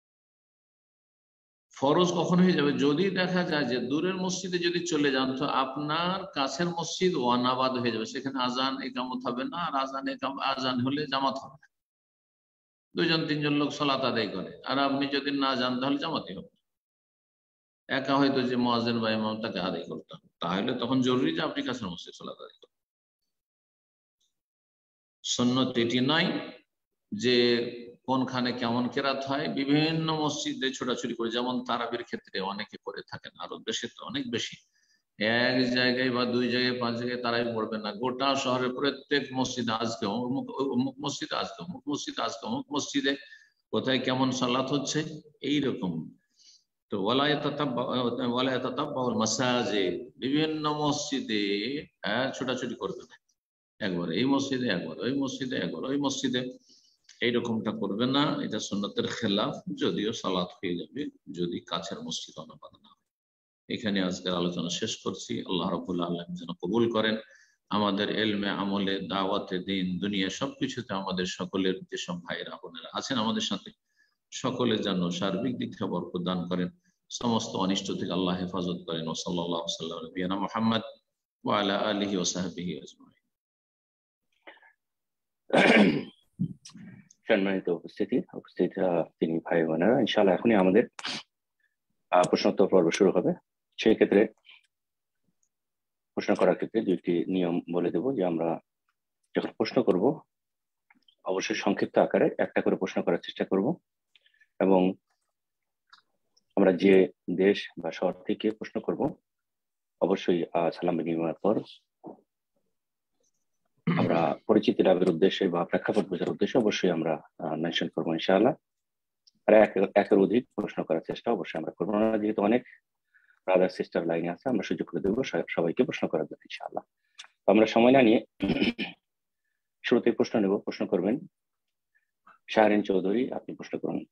ফরজ কখন হয়ে যাবে, যদি দেখা যায় যে দূরের মসজিদে যদি চলে যান তো আপনার কাছের মসজিদ ওয়ানাবাদ হয়ে যাবে, সেখানে আজান একামত হবে না, আর আজান একাম আজান হলে জামাত হবে না, দুইজন তিনজন লোক সালাত আদায় করে আর আপনি যদি না যান তাহলে জামাতই হবে, একা হয়তো যে মুয়াজ্জিন বা ইমাম তাকে আদায় করতে হবে, তাহলে তখন জরুরি যে আপনি কাছের মসজিদ সালাত আদায় করবেন। সুন্নাত এটি নয় যে কোনখানে কেমন কেরাত হয়, বিভিন্ন মসজিদে ছোটাছুটি করে, যেমন তারাবির ক্ষেত্রে অনেকে করে থাকেন, আরো দেশে তো অনেক বেশি, এক জায়গায় বা দুই জায়গায় পাঁচ জায়গায় তারাই পড়বে না, গোটা শহরের প্রত্যেক মসজিদে আজকে অমুক অমুক মসজিদে, আজকে অমুক মসজিদে, আজকে অমুক মসজিদে, কোথায় কেমন সালাত হচ্ছে এইরকম। তো মাসাজিদ, বিভিন্ন মসজিদে হ্যাঁ ছোটাছুটি করবে না, একবার এই মসজিদে একবার ওই মসজিদে একবার ওই মসজিদে, এইরকমটা করবে না, এটা সুন্নতের খেলাফ, যদিও সালাত হয়ে যাবে যদি কাছের মসজিদ অনাবাদ না হয়। এখানে আজকের আলোচনা শেষ করছি। আল্লাহ রাব্বুল আলামিন যেন কবুল করেন আমাদের এলমে, আমলে, দাওয়াতে দিন, দুনিয়া সবকিছুতে আমাদের সকলের যেসব ভাইয়েরা বোনেরা আছেন আমাদের সাথে, সকলে যেন সার্বিক দিক থেকে বরকত দান করেন, সমস্ত অনিষ্ট থেকে আল্লাহ হেফাজত করেন। ও সাল্লাল্লাহু সাল্লাম নবিয়ানা মুহাম্মদ ওয়া আলা আলিহি ওয়া সাহবিহি আজমাইন। সম্মানিত উপস্থিতি উপস্থিত তিনি ভাই বোনেরা, ইনশাআল্লাহ এখনই আমাদের প্রশ্নোত্তর পর্ব শুরু হবে। সেই ক্ষেত্রে প্রশ্ন করার ক্ষেত্রে দুইটি নিয়ম বলে দেব, যে আমরা যখন প্রশ্ন করব অবশ্যই সংক্ষিপ্ত আকারে একটা করে প্রশ্ন করার চেষ্টা করব, এবং আমরা যে দেশ বা শহর থেকে প্রশ্ন করব অবশ্যই সালাম বিনিময়ের পর আমরা পরিচিতি লাভের উদ্দেশ্যে বা প্রেক্ষাপট বোঝার উদ্দেশ্যে অবশ্যই আমরা মেনশন করবো ইনশাআল্লাহ। আর একের অধিক প্রশ্ন করার চেষ্টা অবশ্যই আমরা করবো না, যেহেতু অনেক ব্রাদার সিস্টার লাইনে আছে, আমরা সুযোগ করে দেবো সবাইকে প্রশ্ন করার জন্য ইনশাআল্লাহ। আমরা সময় না নিয়ে শুরুতেই প্রশ্ন নেব, প্রশ্ন করবেন শাহরিন চৌধুরী, আপনি প্রশ্ন করুন।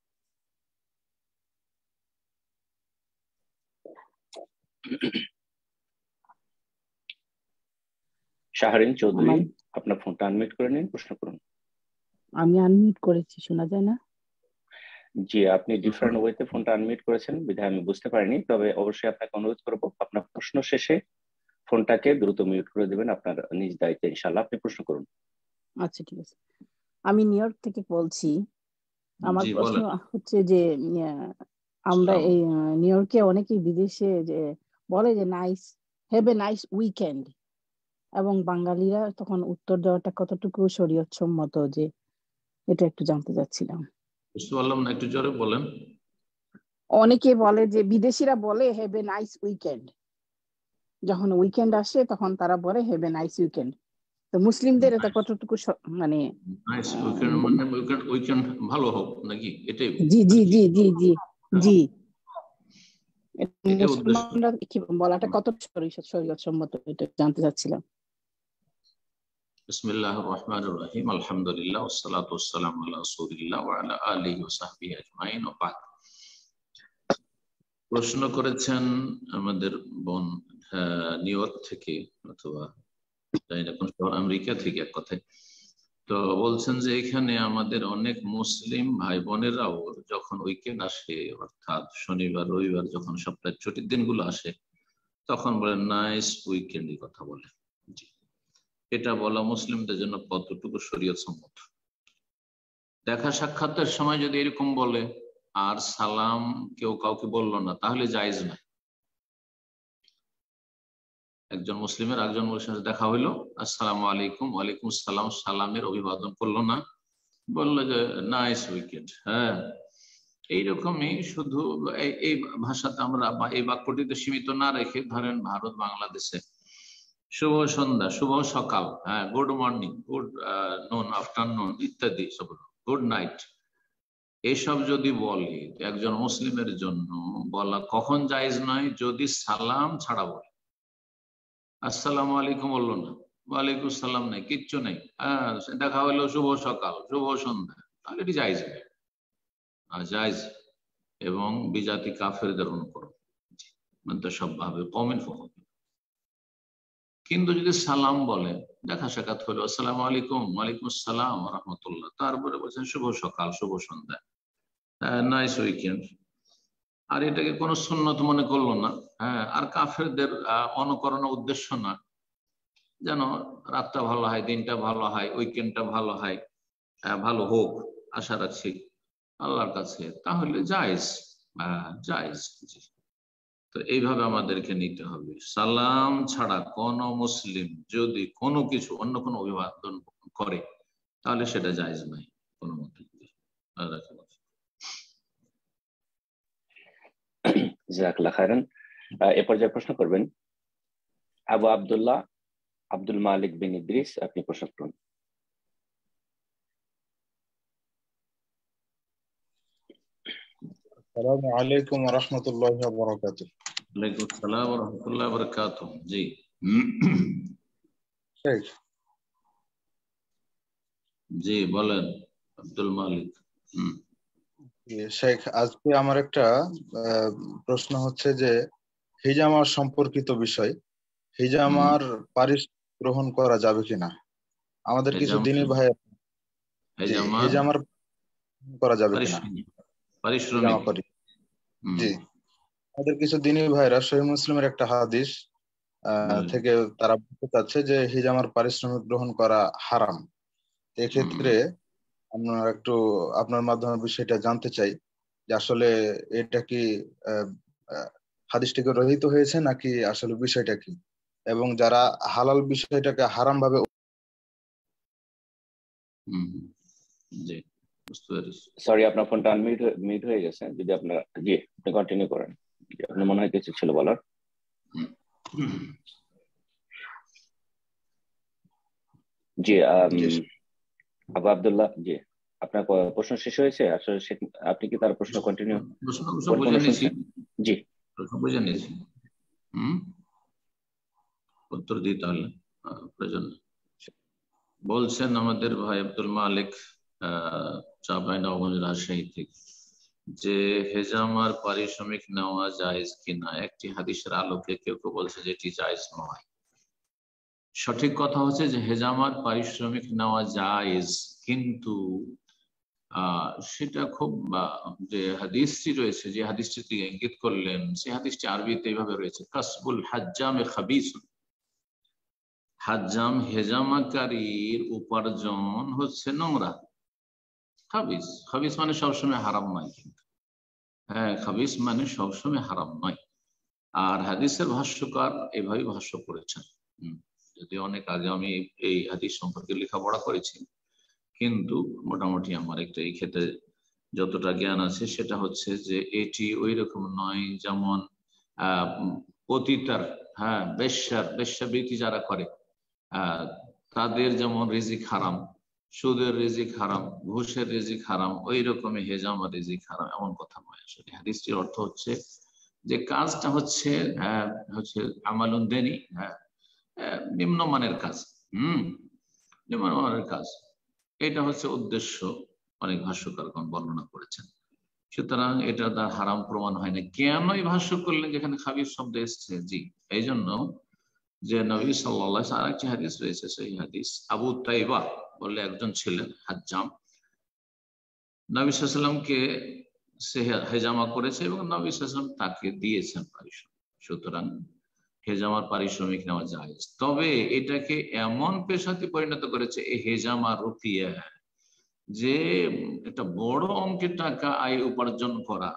শাহরিন চৌধুরী, আপনার ফোনটা আনমিউট করে নিন, প্রশ্ন করুন। আমি আনমিউট করেছি, শোনা যায় না? জি, আপনি ডিফারেন্ট ওয়েতে ফোনটা আনমিউট করেছেন বিধায় আমি বুঝতে পারিনি, তবে অবশ্যই আপনাকে অনুরোধ করব আপনার প্রশ্ন শেষে ফোনটাকে দ্রুত মিউট করে দিবেন আপনার নিজ দায়িত্বে, ইনশাআল্লাহ। আপনি প্রশ্ন করুন। আচ্ছা, ঠিক আছে। আমি নিউ ইয়র্ক থেকে বলছি। আমার প্রশ্ন হচ্ছে যে আমরা এই নিউ ইয়র্কে অনেকেই বিদেশে যে বলে যে nice, have a nice weekend, এবং বাঙালিরা তখন উত্তর দেওয়াটা কতটুকু শরীয়ত সম্মত, যে এটা একটু জানতে চাচ্ছিলাম। বুঝতে পারলাম না, একটু জোরে বলেন। অনেকে বলে যে বিদেশিরা বলে হ্যাভ এ নাইস উইকেন্ড, যখন উইকেন্ড আসে তখন তারা বলে হ্যাভ এ নাইস উইকেন্ড। তো মুসলিমদের এটা কতটুকু মানে নাইস উইকেন্ড মানে উইকেন্ড উইকেন্ড ভালো হোক নাকি, এটাই? জি জি জি জি জি জি মুসলমানরা কি বলাটা কত শরীয়তসম্মত এটা জানতে চাচ্ছিলাম। বিসমিল্লাহির রহমানির রহিম, আলহামদুলিল্লাহ ওয়াসসালাতু ওয়াসসালামু আলা রাসূলিল্লাহ ওয়া আলা আলিহি ওয়া সাহবিহি আজমাইন ওয়া বা'দ। প্রশ্ন করেছেন আমাদের বোন নিউ ইয়র্ক থেকে, অথবা জানি না কোন শহর, আমেরিকা থেকে এক কথায়। তো বলছেন যে এখানে আমাদের অনেক মুসলিম ভাই বোনেরাও যখন উইকেন্ড আসে, অর্থাৎ শনিবার রবিবার যখন সপ্তাহের ছুটির দিনগুলো আসে, তখন বলে নাইস উইকেন্ডের কথা বলে। জি, এটা বলা মুসলিমদের জন্য কতটুকু শরীয়ত সম্মত? দেখা সাক্ষাতের সময় যদি এরকম বলে আর সালাম কেউ কাউকে বললো না, তাহলে জায়েজ না। একজন মুসলিমের একজন মুসলিমের দেখা হইলো, আসসালামু আলাইকুম, ওয়ালাইকুম সালাম, সালামের অভিবাদন করলো না, বললো যে নাইস উইকেন্ড। হ্যাঁ, এইরকমই শুধু এই ভাষাতে আমরা বা এই বাক্যটিতে সীমিত না রেখে, ধরেন ভারত বাংলাদেশে শুভ সন্ধ্যা, শুভ সকাল, হ্যাঁ, good morning, good noon, afternoon ইত্যাদি, সব গুড নাইট, এসব যদি বলে একজন মুসলিমের জন্য বলা কখন জায়েজ নয়? যদি সালাম ছাড়া বলে। আসসালামু আলাইকুম বললো না, ওয়ালাইকুম সালাম নেই, কিচ্ছু নেই, হ্যাঁ দেখা হলো শুভ সকাল, শুভ সন্ধ্যা, তাহলে এটি জায়েজ নেই, জায়েজ এবং বিজাতি কাফেরদের অনুকরণ, সব ভাবে কমেন্ট ফোন। কিন্তু যদি সালাম বলে, দেখা সাক্ষাৎ হলো, আসসালামু আলাইকুম, ওয়ালাইকুম আসসালাম রাহমাতুল্লাহ, তারপরে বলছেন শুভ সকাল, শুভ সন্ধ্যা, নাইস উইকেন্ড, আর এটাকে কোনো সুন্নত মনে করলো না, হ্যাঁ, আর কাফেরদের অনুকরণ উদ্দেশ্য না, যেন রাতটা ভালো হয়, দিনটা ভালো হয়, উইকেন্ডটা ভালো হয়, ভালো হোক আশা রাখছি আল্লাহর কাছে, তাহলে জায়েজ, জায়েজ। তো এইভাবে আমাদেরকে নিতে হবে। সালাম ছাড়া কোন মুসলিম যদি কোনো কিছু অন্য কোনো অভিবাদন করে, তাহলে সেটা জায়েজ নাই কোনো মতে। জাযাকাল্লাহ খায়রান। এ পর্যায়ে প্রশ্ন করবেন আবু আব্দুল্লাহ আব্দুল মালিক বিন ইদ্রিস, আপনি প্রশ্ন করুন। আসসালামু আলাইকুম ওয়া রাহমাতুল্লাহি ওয়া বারাকাতুহু। ওয়ালাইকুম আসসালাম ওয়া রাহমাতুল্লাহি ওয়া বারাকাতুহু। জি শেখ। জি বলেন আব্দুল মালিক। শেখ, আজকে আমার একটা প্রশ্ন হচ্ছে যে হিজামা সম্পর্কিত বিষয়, হিজামার পারিশ্রমিক গ্রহণ করা যাবে কিনা? আমাদের কিছু দিনী ভাই হিজামার করা যাবে কিনা পারিশ্রমিক, জি আমাদের কিছু দিনী ভাইরা সহিহ মুসলিমের একটা হাদিস থেকে তারা বলতে চাচ্ছে যে হিজামার পারিশ্রমিক গ্রহণ করা হারাম। এক্ষেত্রে আমরা একটু আপনার মাধ্যমে বিষয়টা জানতে চাই যে আসলে এটা কি হাদিস থেকে রহিত হয়েছে নাকি আসলে বিষয়টা কি, এবং যারা হালাল বিষয়টাকে হারাম ভাবে সরি আপনার ফোনটা আনমিউট মিউট হয়ে গেছে, যদি আপনার জি আপনি কন্টিনিউ করেন, আপনার মনে হয় কিছু ছিল বলার। জি আবু আব্দুল্লাহ, জি আপনার প্রশ্ন শেষ হয়েছে? আসলে আপনি কি তার প্রশ্ন কন্টিনিউ শুনছেন? জি বুঝে নিয়েছি, উত্তর দিই তাহলে প্রয়োজন। বলছেন আমাদের ভাই আব্দুল মালিক আহ চাঁপাইনবাবগঞ্জ রাজশাহী থেকে যে হেজামার পারিশ্রমিক নেওয়া জায়েজ কিনা একটি হাদিসের আলোকে কেউ কেউ বলছে যে এটি জায়েজ নয়। সঠিক কথা হচ্ছে যে হেজামার পারিশ্রমিক নেওয়া জায়েজ, কিন্তু আহ সেটা খুব যে হাদিসটি রয়েছে, যে হাদিসটি ইঙ্গিত করলেন, সেই হাদিসটি আরবিতে এইভাবে রয়েছে, কাসবুল হাজ্জামে খাবিসুন। হাজ্জাম হেজামাকারীর উপার্জন হচ্ছে নোংরা। খাবিস, খাবিস মানে সবসময় হারাম নয়, কিন্তু হ্যাঁ খাবিস মানে সবসময় হারাম নয়। আর হাদিসের ভাষ্যকার এভাবে ভাষ্য করেছেন। হম যদি অনেক আগে আমি এই হাদিস সম্পর্কে লেখাপড়া করেছি, কিন্তু মোটামুটি আমার একটা এই ক্ষেত্রে যতটা জ্ঞান আছে সেটা হচ্ছে যে এটি ওই রকম নয় যেমন আহ পতিতার, হ্যাঁ বেশ্যার বেশ্যাবৃত্তি যারা করে আহ তাদের যেমন রিজিক হারাম, সুদের রিজিক হারাম, ঘুষের রিজিক হারাম, ওই রকমই হেজামা রিজিক হারাম, এমন কথা নয়। আসলে হাদিসটির অর্থ হচ্ছে যে কাজটা হচ্ছে হ্যাঁ হচ্ছে আমালুন দেনি, হ্যাঁ নিম্নমানের কাজ, হম নিম্নমানের কাজ, এটা হচ্ছে উদ্দেশ্য। অনেক ভাষ্যকারগণ বর্ণনা করেছেন। সুতরাং এটা তার হারাম প্রমাণ হয় না। কেনই ভাষ্য করলেন যেখানে খাবিস শব্দ এসছে? জি এই জন্য যে নবী সাল্লাল্লাহু আলাইহি আরেকটি হাদিস রয়েছে, সেই হাদিস আবু তাইবা বলে একজন ছিলেন হাজ্জাম, নবী সাল্লাল্লাহু আলাইহি ওয়াসাল্লামকে সে হেজামা করেছে এবং নবী সাল্লাল্লাহু আলাইহি ওয়াসাল্লাম তাকে দিয়েছেন পারিশ্রমিক। সুতরাং হেজামার পারিশ্রমিক নেওয়া যায়। তবে এটাকে এমন পেশাতে পরিণত করেছে এই হেজামা রুকিয়া, যে একটা বড় অঙ্কের টাকা আয় উপার্জন করা,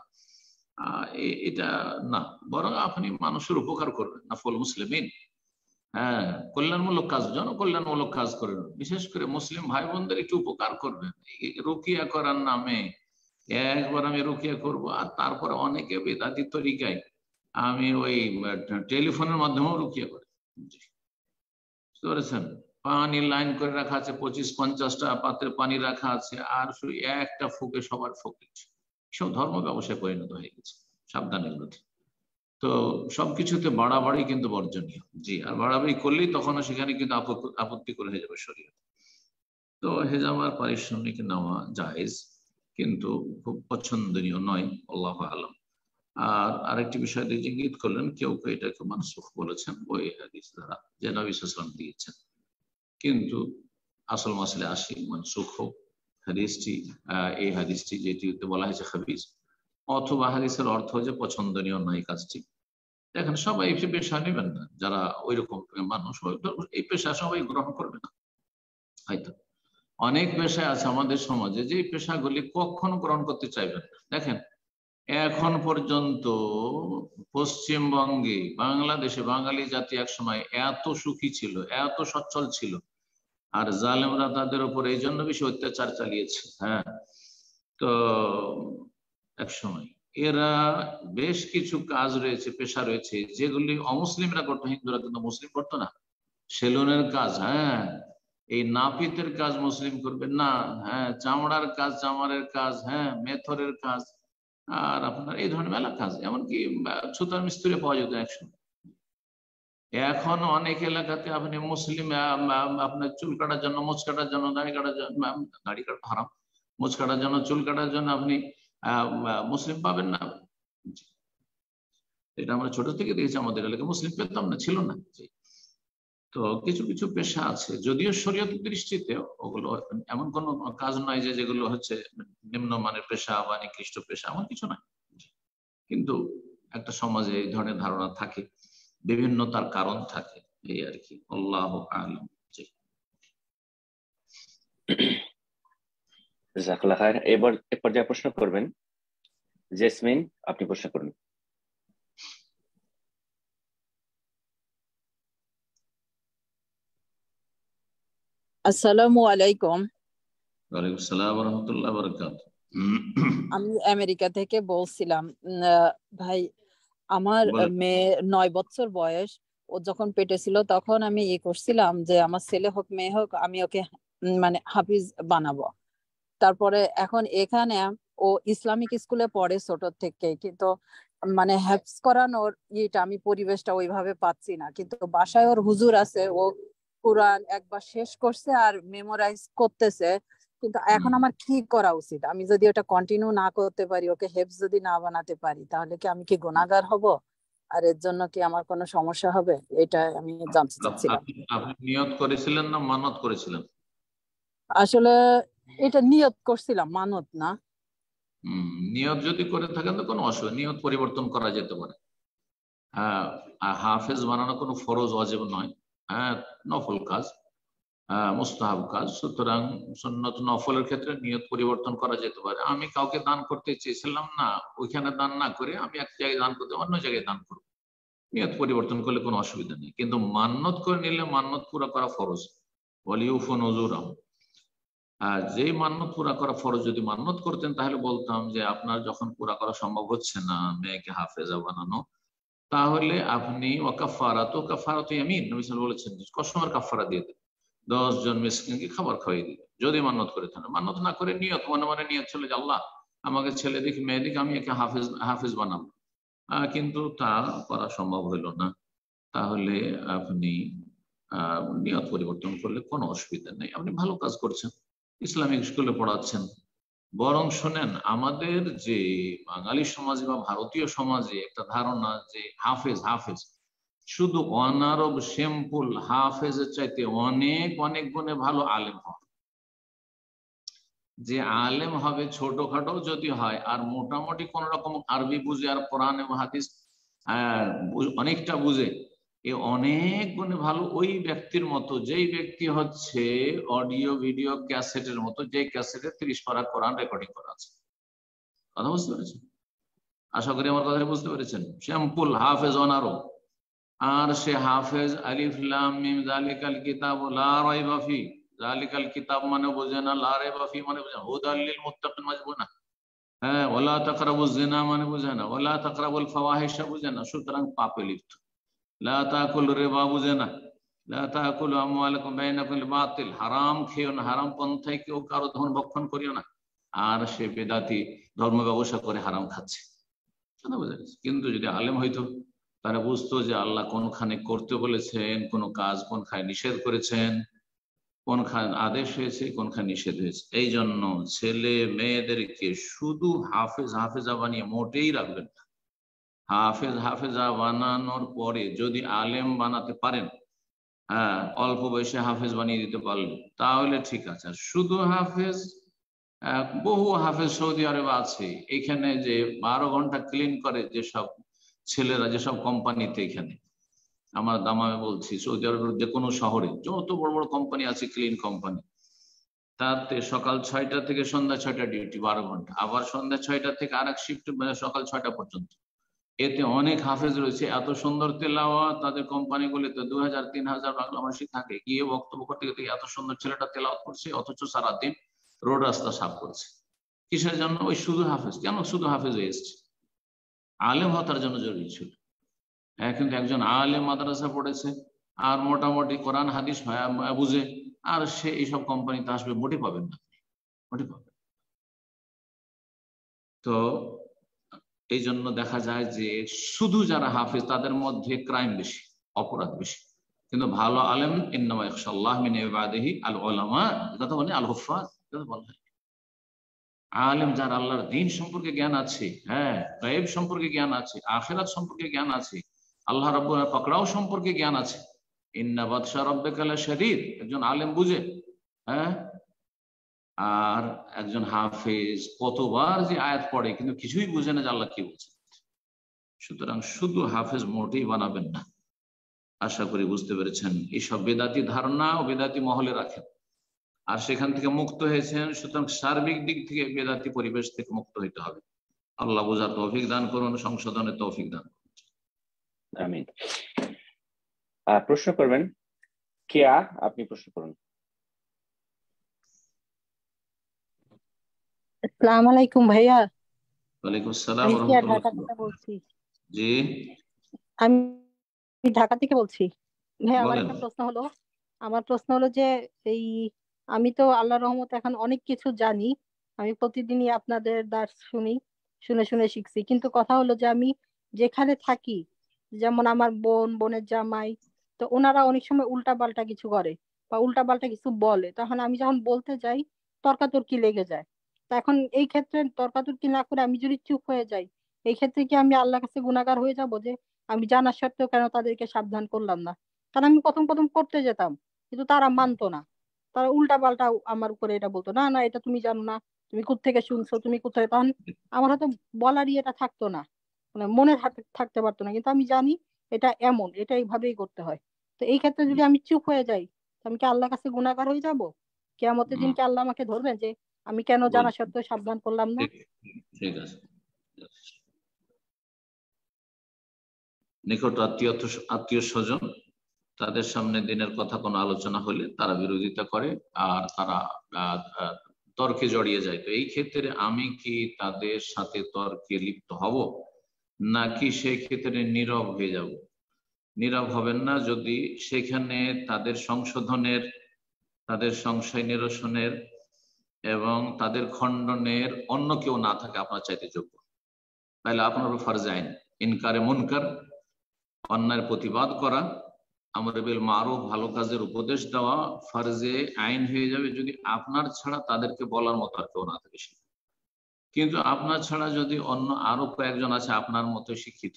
এটা না, বরং আপনি মানুষের উপকার করবেন, নাফল মুসলিমিন, হ্যাঁ কল্যাণমূলক কাজ, জনকল্যাণমূলক কাজ করবেন, বিশেষ করে মুসলিম ভাই বোনদের একটু উপকার করবেন। রুকিয়া করার নামে একবার আমি রুকিয়া করব, আর তারপরে অনেকে বেদাতি তরিকায় আমি ওই টেলিফোনের মাধ্যমেও রুকিয়া করি, বুঝতে পেরেছেন? পানি লাইন করে রাখা আছে, পঁচিশ পঞ্চাশটা পাত্রে পানি রাখা আছে, আর শুধু একটা ফুকে সবার ফুক দিচ্ছে। সব ধর্ম ব্যবসায় পরিণত হয়ে গেছে, সাবধান এগুলো। তো সবকিছুতে বাড়াবাড়ি কিন্তু বর্জনীয়। জি, আর বাড়াবাড়ি করলেই তখন সেখানে কিন্তু আপত্তি করে হয়ে যাবে শরীয়ত। তো হেজামার পারিশ্রমিক নেওয়া জায়েজ, কিন্তু খুব পছন্দনীয় নয়, আল্লাহু আ'লাম। আর আরেকটি বিষয় দিয়ে ইঙ্গিত করলেন, কেউ কেউ এটাকে মানসুখ বলেছেন ওই হাদিস দ্বারা, যে নবী সাল্লাল্লাহু আলাইহি ওয়াসাল্লাম দিয়েছেন। কিন্তু আসল মাসলে আসি, মানসুখ হোক হাদিসটি, এই হাদিসটি যেটিতে বলা হয়েছে খাবিস, অথবা হাদিসের অর্থ যে পছন্দনীয় নয় কাজটি। দেখেন সবাই এই পেশা নেবেন না, যারা ওই রকম মানুষ এই পেশা সবাই গ্রহণ করবে না। হয়তো অনেক পেশা আছে আমাদের সমাজে যে পেশাগুলি কখনো গ্রহণ করতে চাইবেন না। দেখেন এখন পর্যন্ত পশ্চিমবঙ্গে, বাংলাদেশে বাঙালি জাতি এক সময় এত সুখী ছিল, এত সচ্ছল ছিল, আর জালেমরা তাদের উপর এই জন্য বেশি অত্যাচার চালিয়েছে। হ্যাঁ, তো এক সময় এরা বেশ কিছু কাজ রয়েছে, পেশা রয়েছে যেগুলি অমুসলিমরা করতো, হিন্দুরা কিন্তু মুসলিম করতো না। সেলুনের কাজ, হ্যাঁ এই নাপিতের কাজ মুসলিম করবে না, হ্যাঁ চামড়ার কাজ, চামড়ার কাজ, হ্যাঁ মেথরের কাজ, আর আপনার এই ধরনের মেলা কাজ, এমনকি ছুতার মিস্ত্রি পাওয়া যেত একসময়। এখন অনেক এলাকাতে আপনি মুসলিম আপনার চুল কাটার জন্য, মোচ কাটার জন্য, দাড়ি কাটার জন্য, দাড়ি কাটা হারাম, মোচ কাটার জন্য, চুল কাটার জন্য আপনি মুসলিম পাবেন না। এটা আমরা ছোট থেকে দেখেছি, আমাদের এলাকায় মুসলিম পেতাম না, ছিল না। তো কিছু কিছু পেশা আছে, যদিও শরীয়তের দৃষ্টিতে ওগুলো এমন কোনো কাজ নয় যে যেগুলো হচ্ছে নিম্নমানের পেশা বা নিকৃষ্ট পেশা, এমন কিছু নয়। কিন্তু একটা সমাজে এই ধরনের ধারণা থাকে, বিভিন্ন তার কারণ থাকে, এই আর কি। আল্লাহু আ'লাম। জাযাকাল্লাহ খায়র। এবার এক পর্যায়ে প্রশ্ন করবেন জেসমিন, আপনি প্রশ্ন করুন। আসসালামু আলাইকুম। ওয়ালাইকুম আসসালাম ওয়া রাহমাতুল্লাহি ওয়া বারাকাতুহু। আমি আমেরিকা থেকে বলছিলাম। ভাই আমার মেয়ে নয় বছর বয়স, ও যখন পেটে ছিল তখন আমি ইয়ে করছিলাম যে আমার ছেলে হোক মেয়ে হোক আমি ওকে মানে হাফিজ বানাবো। তারপরে এখন এখানে ও ইসলামিক স্কুলে পড়ে ছোট থেকে, কিন্তু মানে হ্যাফজ করানোর ইয়েটা আমি পরিবেশটা ওইভাবে পাচ্ছি না। কিন্তু বাসায় ওর হুজুর আছে, ও কোরআন একবার শেষ করছে আর মেমোরাইজ করতেছে, কিন্তু এখন আমার কি করা উচিত? আমি যদি ওটা কন্টিনিউ না করতে পারি, ওকে হেফজ যদি না বানাতে পারি, তাহলে কি আমি কি গুনাহগার হব? আর এর জন্য কি আমার কোনো সমস্যা হবে? এটা আমি জানতে চাচ্ছিলাম। আপনি নিয়ত করেছিলেন না মানত করেছিলেন? আসলে এটা নিয়ত করছিলাম, মানত না। হম নিয়ত যদি করে থাকেন তো কোনো অসুবিধা, নিয়ত পরিবর্তন করা যেতে পারে। হ্যাঁ, হাফেজ বানানো কোনো ফরজ ওয়াজিব নয়, হ্যাঁ নফল কাজ, হ্যাঁ মুস্তাহাব কাজ। সুতরাং সুন্নত নফলের ক্ষেত্রে নিয়ত পরিবর্তন করা যেতে পারে। আমি কাউকে দান করতে চেয়েছিলাম না, ওইখানে দান না করে আমি এক জায়গায় দান করতে অন্য জায়গায় দান করবো, নিয়ত পরিবর্তন করলে কোনো অসুবিধা নেই। কিন্তু মান্নত করে নিলে মান্নত পুরা করা ফরজ। ওয়ালিউফু নুযুরাহুম, আর যেই মান্নত পুরা করা ফরজ যদি মান্নত করতেন তাহলে বলতাম যে আপনার যখন পুরা করা সম্ভব হচ্ছে না মেয়েকে হাফেজা বানানো, তাহলে আপনি ওয়াকাফারাত ও কাফারাত ইয়ামিন, নবী সাল্লাল্লাহু আলাইহি ওয়াসাল্লাম বলেছেন কসমের কাফারা দিয়ে দেন, দশ জন মিসকিনকে খাবার খাওয়াই দিবে যদি মান্নত করে থাকেন। মান্নত না করে নিয়ত মনে মনে নিয়ত ছিল যে আল্লাহ আমাকে ছেলে দেখি মেয়ে দেখি আমি একে হাফেজ হাফেজ বানাবো, কিন্তু তা করা সম্ভব হইল না, তাহলে আপনি আহ নিয়ত পরিবর্তন করলে কোনো অসুবিধা নেই। আপনি ভালো কাজ করছেন, ইসলামিক স্কুলে পড়াচ্ছেন। বরং শোনেন, আমাদের যে বাঙালি সমাজে বা ভারতীয় সমাজে একটা ধারণা যে হাফেজ হাফেজ শুধু অনারব সিম্পল হাফেজের চাইতে অনেক অনেক গুণে ভালো আলেম হয়। যে আলেম হবে ছোটখাটো যদি হয় আর মোটামুটি কোন রকম আরবি বুঝে আর কোরআন এবং হাদিস আহ অনেকটা বুঝে, এ অনেক গুণে ভালো ওই ব্যক্তির মতো যেই ব্যক্তি হচ্ছে অডিও ভিডিও ক্যাসেটের মতো, যে ক্যাসেটে ত্রিশ পারা কোরআন রেকর্ডিং করা আছে। কথা বুঝতে পেরেছেন? আশা করি আমার কথা বুঝতে পেরেছেন। সিম্পল হাফেজ অনারব, আর সে হাফেজ আলিফ লাম মিম যালিকাল কিতাব লা রাইবা ফি, যালিকাল কিতাব মানে বোঝে না, লা রাইবা ফি মানে বোঝে না, হুদাল লিল মুত্তাকিন মানে বোঝে না, হ্যাঁ ওয়ালা তাকরাবুজ জিনা মানে বোঝে না, ওয়ালা তাকরাবুল ফাওয়াহিশ বোঝে না, সুতরাং পাপে লিপ্ত। লা তাকুল রিবা বোঝে না, লা তাকুলু আমওয়ালাকুম বাইনাকুম বিল বাতিল, হারাম খেও না, হারাম পন্থায় কেউ কারো ধন ভক্ষণ করিও না, আর সে বেদাতি ধর্ম ব্যবসা করে হারাম খাচ্ছে। কিন্তু যদি আলেম হইতো তারা বুঝতো যে আল্লাহ কোনখানে করতে বলেছেন কোন কাজ, কোনখানে নিষেধ করেছেন, কোনখানে আদেশ হয়েছে, কোনখানে নিষেধ হয়েছে। এই জন্য ছেলে মেয়েদেরকে শুধু হাফেজ হাফেজা বানিয়ে মোটেই রাখবেন না। হাফেজ হাফেজা বানানোর পরে যদি আলেম বানাতে পারেন, হ্যাঁ অল্প বয়সে হাফেজ বানিয়ে দিতে পারলেন তাহলে ঠিক আছে। শুধু হাফেজ, বহু হাফেজ সৌদি আরবে আছে, এখানে যে বারো ঘন্টা ক্লিন করে যেসব ছেলেরা, যেসব কোম্পানিতে, এখানে আমার দামামে বলছি সৌদি আরবের যে কোনো শহরে যত বড় বড় কোম্পানি আছে ক্লিন কোম্পানি, তাতে সকাল ছয়টা থেকে সন্ধ্যা ছয়টা ডিউটি বারো ঘন্টা, আবার সন্ধ্যা ছয়টা থেকে আর এক শিফট সকাল ছয়টা পর্যন্ত। এতে অনেক হাফেজ রয়েছে, এত সুন্দর তেলাওয়াত, তাদের কোম্পানিগুলিতে দু হাজার তিন হাজার বাংলাভাষী থাকে, গিয়ে বক্তব্য করতে গিয়ে এত সুন্দর ছেলেটা তেলাওয়াত করছে, অথচ সারাদিন রোড রাস্তা সাফ করছে। কিসের জন্য? ওই শুধু হাফেজ। কেন শুধু হাফেজ হয়ে এসছে? আলেম হওয়া তার জন্য জরুরি ছিল। হ্যাঁ, কিন্তু একজন আলেম মাদ্রাসা পড়েছে আর মোটামুটি কোরআন হাদিস বুঝে, আর সে এইসব কোম্পানিতে আসবে, মোটে পাবেন না, মোটে পাবেন। তো এই জন্য দেখা যায় যে শুধু যারা হাফেজ তাদের মধ্যে ক্রাইম বেশি, অপরাধ বেশি। কিন্তু ভালো আলেম ইন্নামা ইয়াখশাল্লাহ মিন ইবাদিহি আল উলামা, কথা বলে আল হুফাজ, কথা বলা হয়। আলেম যার আল্লাহর দ্বীন সম্পর্কে জ্ঞান আছে, হ্যাঁ গায়েব সম্পর্কে জ্ঞান আছে, আখিরাত সম্পর্কে জ্ঞান আছে, আল্লাহ রাব্বুল পাকড়াও সম্পর্কে জ্ঞান আছে। ইন্না বাতশা রাব্বিকা লাশাদীদ, একজন আলেম বুঝে। হ্যাঁ, আর একজন হাফেজ কতবার যে আয়াত পড়ে কিন্তু কিছুই বুঝে না যে আল্লাহ কি বলছে। সুতরাং শুধু হাফেজ মোটেই বানাবেন না। আশা করি বুঝতে পেরেছেন। এইসব বেদাতি ধারণা ও বেদাতি মহলে রাখেন, আর সেখান থেকে মুক্ত হয়েছেন। সুতরাং সার্বিক দিক থেকে বেদাতি পরিবেশ থেকে মুক্ত হইতে হবে। আল্লাহ বোঝার তৌফিক দান করুন, সংশোধনের তৌফিক দান করুন। আমিন। প্রশ্ন করবেন কেয়া, আপনি প্রশ্ন করুন। আসসালামু আলাইকুম ভাইয়া। ওয়ালাইকুম আসসালাম আমি ওয়া কেয়া, রাহমাতুল্লাহ। ঢাকা থেকে বলছি। জি, আমি ঢাকা থেকে বলছি। ভাই আমার বলেন। একটা প্রশ্ন হলো, আমার প্রশ্ন হলো যে এই আমি তো আল্লাহর রহমতে এখন অনেক কিছু জানি, আমি প্রতিদিনই আপনাদের দার্স শুনি, শুনে শুনে শিখছি। কিন্তু কথা হলো যে আমি যেখানে থাকি, যেমন আমার বোন, বোনের জামাই, তো ওনারা অনেক সময় উল্টা পাল্টা কিছু করে বা উল্টা পাল্টা কিছু বলে, তখন আমি যখন বলতে যাই তর্কাতর্কি লেগে যায়। তা এখন এই ক্ষেত্রে তর্কাতর্কি না করে আমি যদি চুপ হয়ে যাই, এই ক্ষেত্রে কি আমি আল্লাহর কাছে গুনাহগার হয়ে যাব যে আমি জানা সত্ত্বেও কেন তাদেরকে সাবধান করলাম না? কারণ আমি প্রথম প্রথম করতে যেতাম, কিন্তু তারা মানতো না। তারা উল্টা পাল্টা আমার উপরে এটা বলতো, না না এটা তুমি জানো না, তুমি কোত্থেকে শুনছো, তুমি কোথায়। তখন আমার হয়তো বলারই এটা থাকতো না, মানে মনে থাক- থাকতে পারতো না, কিন্তু আমি জানি এটা এমন, এটা এইভাবেই করতে হয়। তো এই ক্ষেত্রে যদি আমি চুপ হয়ে যাই, তো আমি কি আল্লাহর কাছে গুনাহগার হয়ে যাব? কিয়ামতের দিন কি আল্লাহ আমাকে ধরবেন যে আমি কেন জানা সত্ত্বেও সাবধান করলাম না? ঠিক আছে। নিকট আত্মীয় আত্মীয় স্বজন তাদের সামনে দিনের কথা কোনো আলোচনা হলে তারা বিরোধিতা করে আর তারা তর্কে জড়িয়ে যায়। তো এই ক্ষেত্রে আমি কি তাদের সাথে তর্কে লিপ্ত হব, নাকি সেই ক্ষেত্রে নীরব হয়ে যাব? নীরব হবেন না যদি সেখানে তাদের সংশোধনের, তাদের সংশয় নিরসনের এবং তাদের খণ্ডনের অন্য কেউ না থাকে আপনার চাইতে যোগ্য। তাহলে আপনারও ফারজ আইন ইনকারে মুনকার, অন্যায়ের প্রতিবাদ করা, আমর বিল মারুফ ভালো কাজের উপদেশ দেওয়া ফারজে আইন হয়ে যাবে যদি আপনার ছাড়া তাদেরকে বলার মতো আর কেউ না থাকে। কিন্তু আপনার ছাড়া যদি অন্য আরো কয়েকজন আছে আপনার মতো শিক্ষিত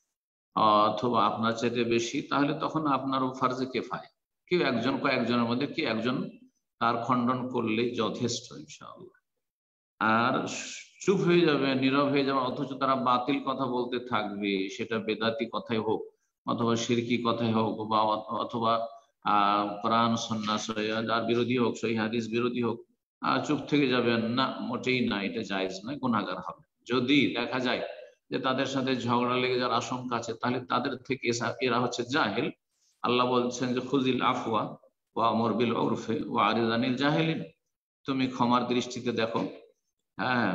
অথবা আপনার চাইতে বেশি, তাহলে তখন আপনারও ফারজে কেফায়া, কেউ একজন কয়েকজনের মধ্যে কেউ একজন তার খণ্ডন করলেই যথেষ্ট ইনশাআল্লাহ। আর চুপ হয়ে যাবে, নীরব হয়ে যাবে, অথচ তারা বাতিল কথা বলতে থাকবে, সেটা বেদাতি কথাই হোক অথবা শিরকি কথাই হোক বা অথবা আহ কোরআন সুন্নাহ যার বিরোধী হোক, সহিহ হাদিস বিরোধী হোক, আহ চুপ থেকে যাবেন না, মোটেই না, এটা জায়েজ নয়, গুনাহগার হবে। যদি দেখা যায় যে তাদের সাথে ঝগড়া লেগে যাওয়ার আশঙ্কা আছে, তাহলে তাদের থেকে এরা হচ্ছে জাহেল। আল্লাহ বলছেন যে খুযিল আফওয়া ওয়া আমর বিল উরফি ওয়া আরিদ আনিল জাহিলিন, তুমি ক্ষমার দৃষ্টিতে দেখো, হ্যাঁ,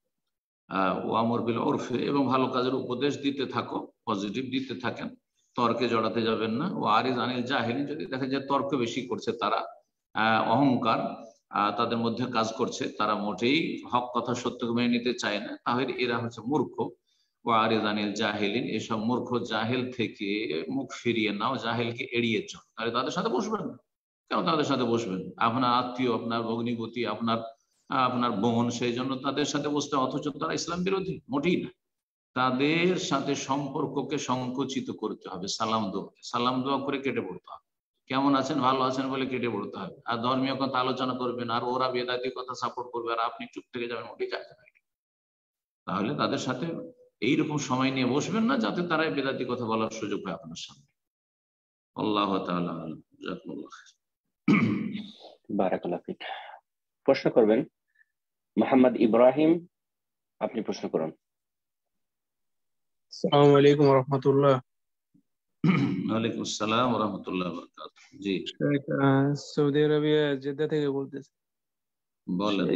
ও আমর বিল উরফি এবং ভালো কাজের উপদেশ দিতে থাকো, পজিটিভ দিতে থাকেন, তর্কে জড়াতে যাবেন না। ও আরিজ আনিল জাহিলিন, যদি দেখা যায় তর্ক বেশি করছে তারা, অহংকার তাদের মধ্যে কাজ করছে, তারা মোটেই হক কথা সত্য মেনে নিতে চায় না, তাহলে এরা হচ্ছে মূর্খ। ও আরিজ আনিল জাহিলিন, এসব মূর্খ জাহেল থেকে মুখ ফিরিয়ে নাও, জাহেলকে এড়িয়ে চল। তাহলে তাদের সাথে বসবেন না। কেন তাদের সাথে বসবেন? আপনার আত্মীয়, আপনার ভগ্নিপতি, আপনার আপনার বোন, সেই জন্য তাদের সাথে বসতে, অথচ তারা ইসলাম বিরোধী? মোটেই না। তাদের সাথে সম্পর্ককে সংকুচিত করতে হবে, সালাম দোয়া সালাম দোয়া করে কেটে পড়তে হবে, কেমন আছেন ভালো আছেন বলে কেটে পড়তে হবে। আর ধর্মীয় কথা আলোচনা করবেন আর ওরা বেদাতি কথা সাপোর্ট করবে আর আপনি চুপ থেকে যাবেন, মোটেই যায় না। তাহলে তাদের সাথে এইরকম সময় নিয়ে বসবেন না যাতে তারা বেদাতি কথা বলার সুযোগ পায় আপনার সামনে। আল্লাহ তাআলা আ'লাম। জাযাকুমুল্লাহ খাইর। বারাকাল্লাহু ফিক। প্রশ্ন করবেন মোহাম্মদ ইব্রাহিম, আপনি প্রশ্ন করুন। আসসালামু আলাইকুম ওয়া রাহমাতুল্লাহ। ওয়ালাইকুম আসসালাম ওয়া রাহমাতুল্লাহি ওয়া বারাকাতুহু। জি, সৌদি আরবিয়া জেদ্দা থেকে বলতেছি। বলেন।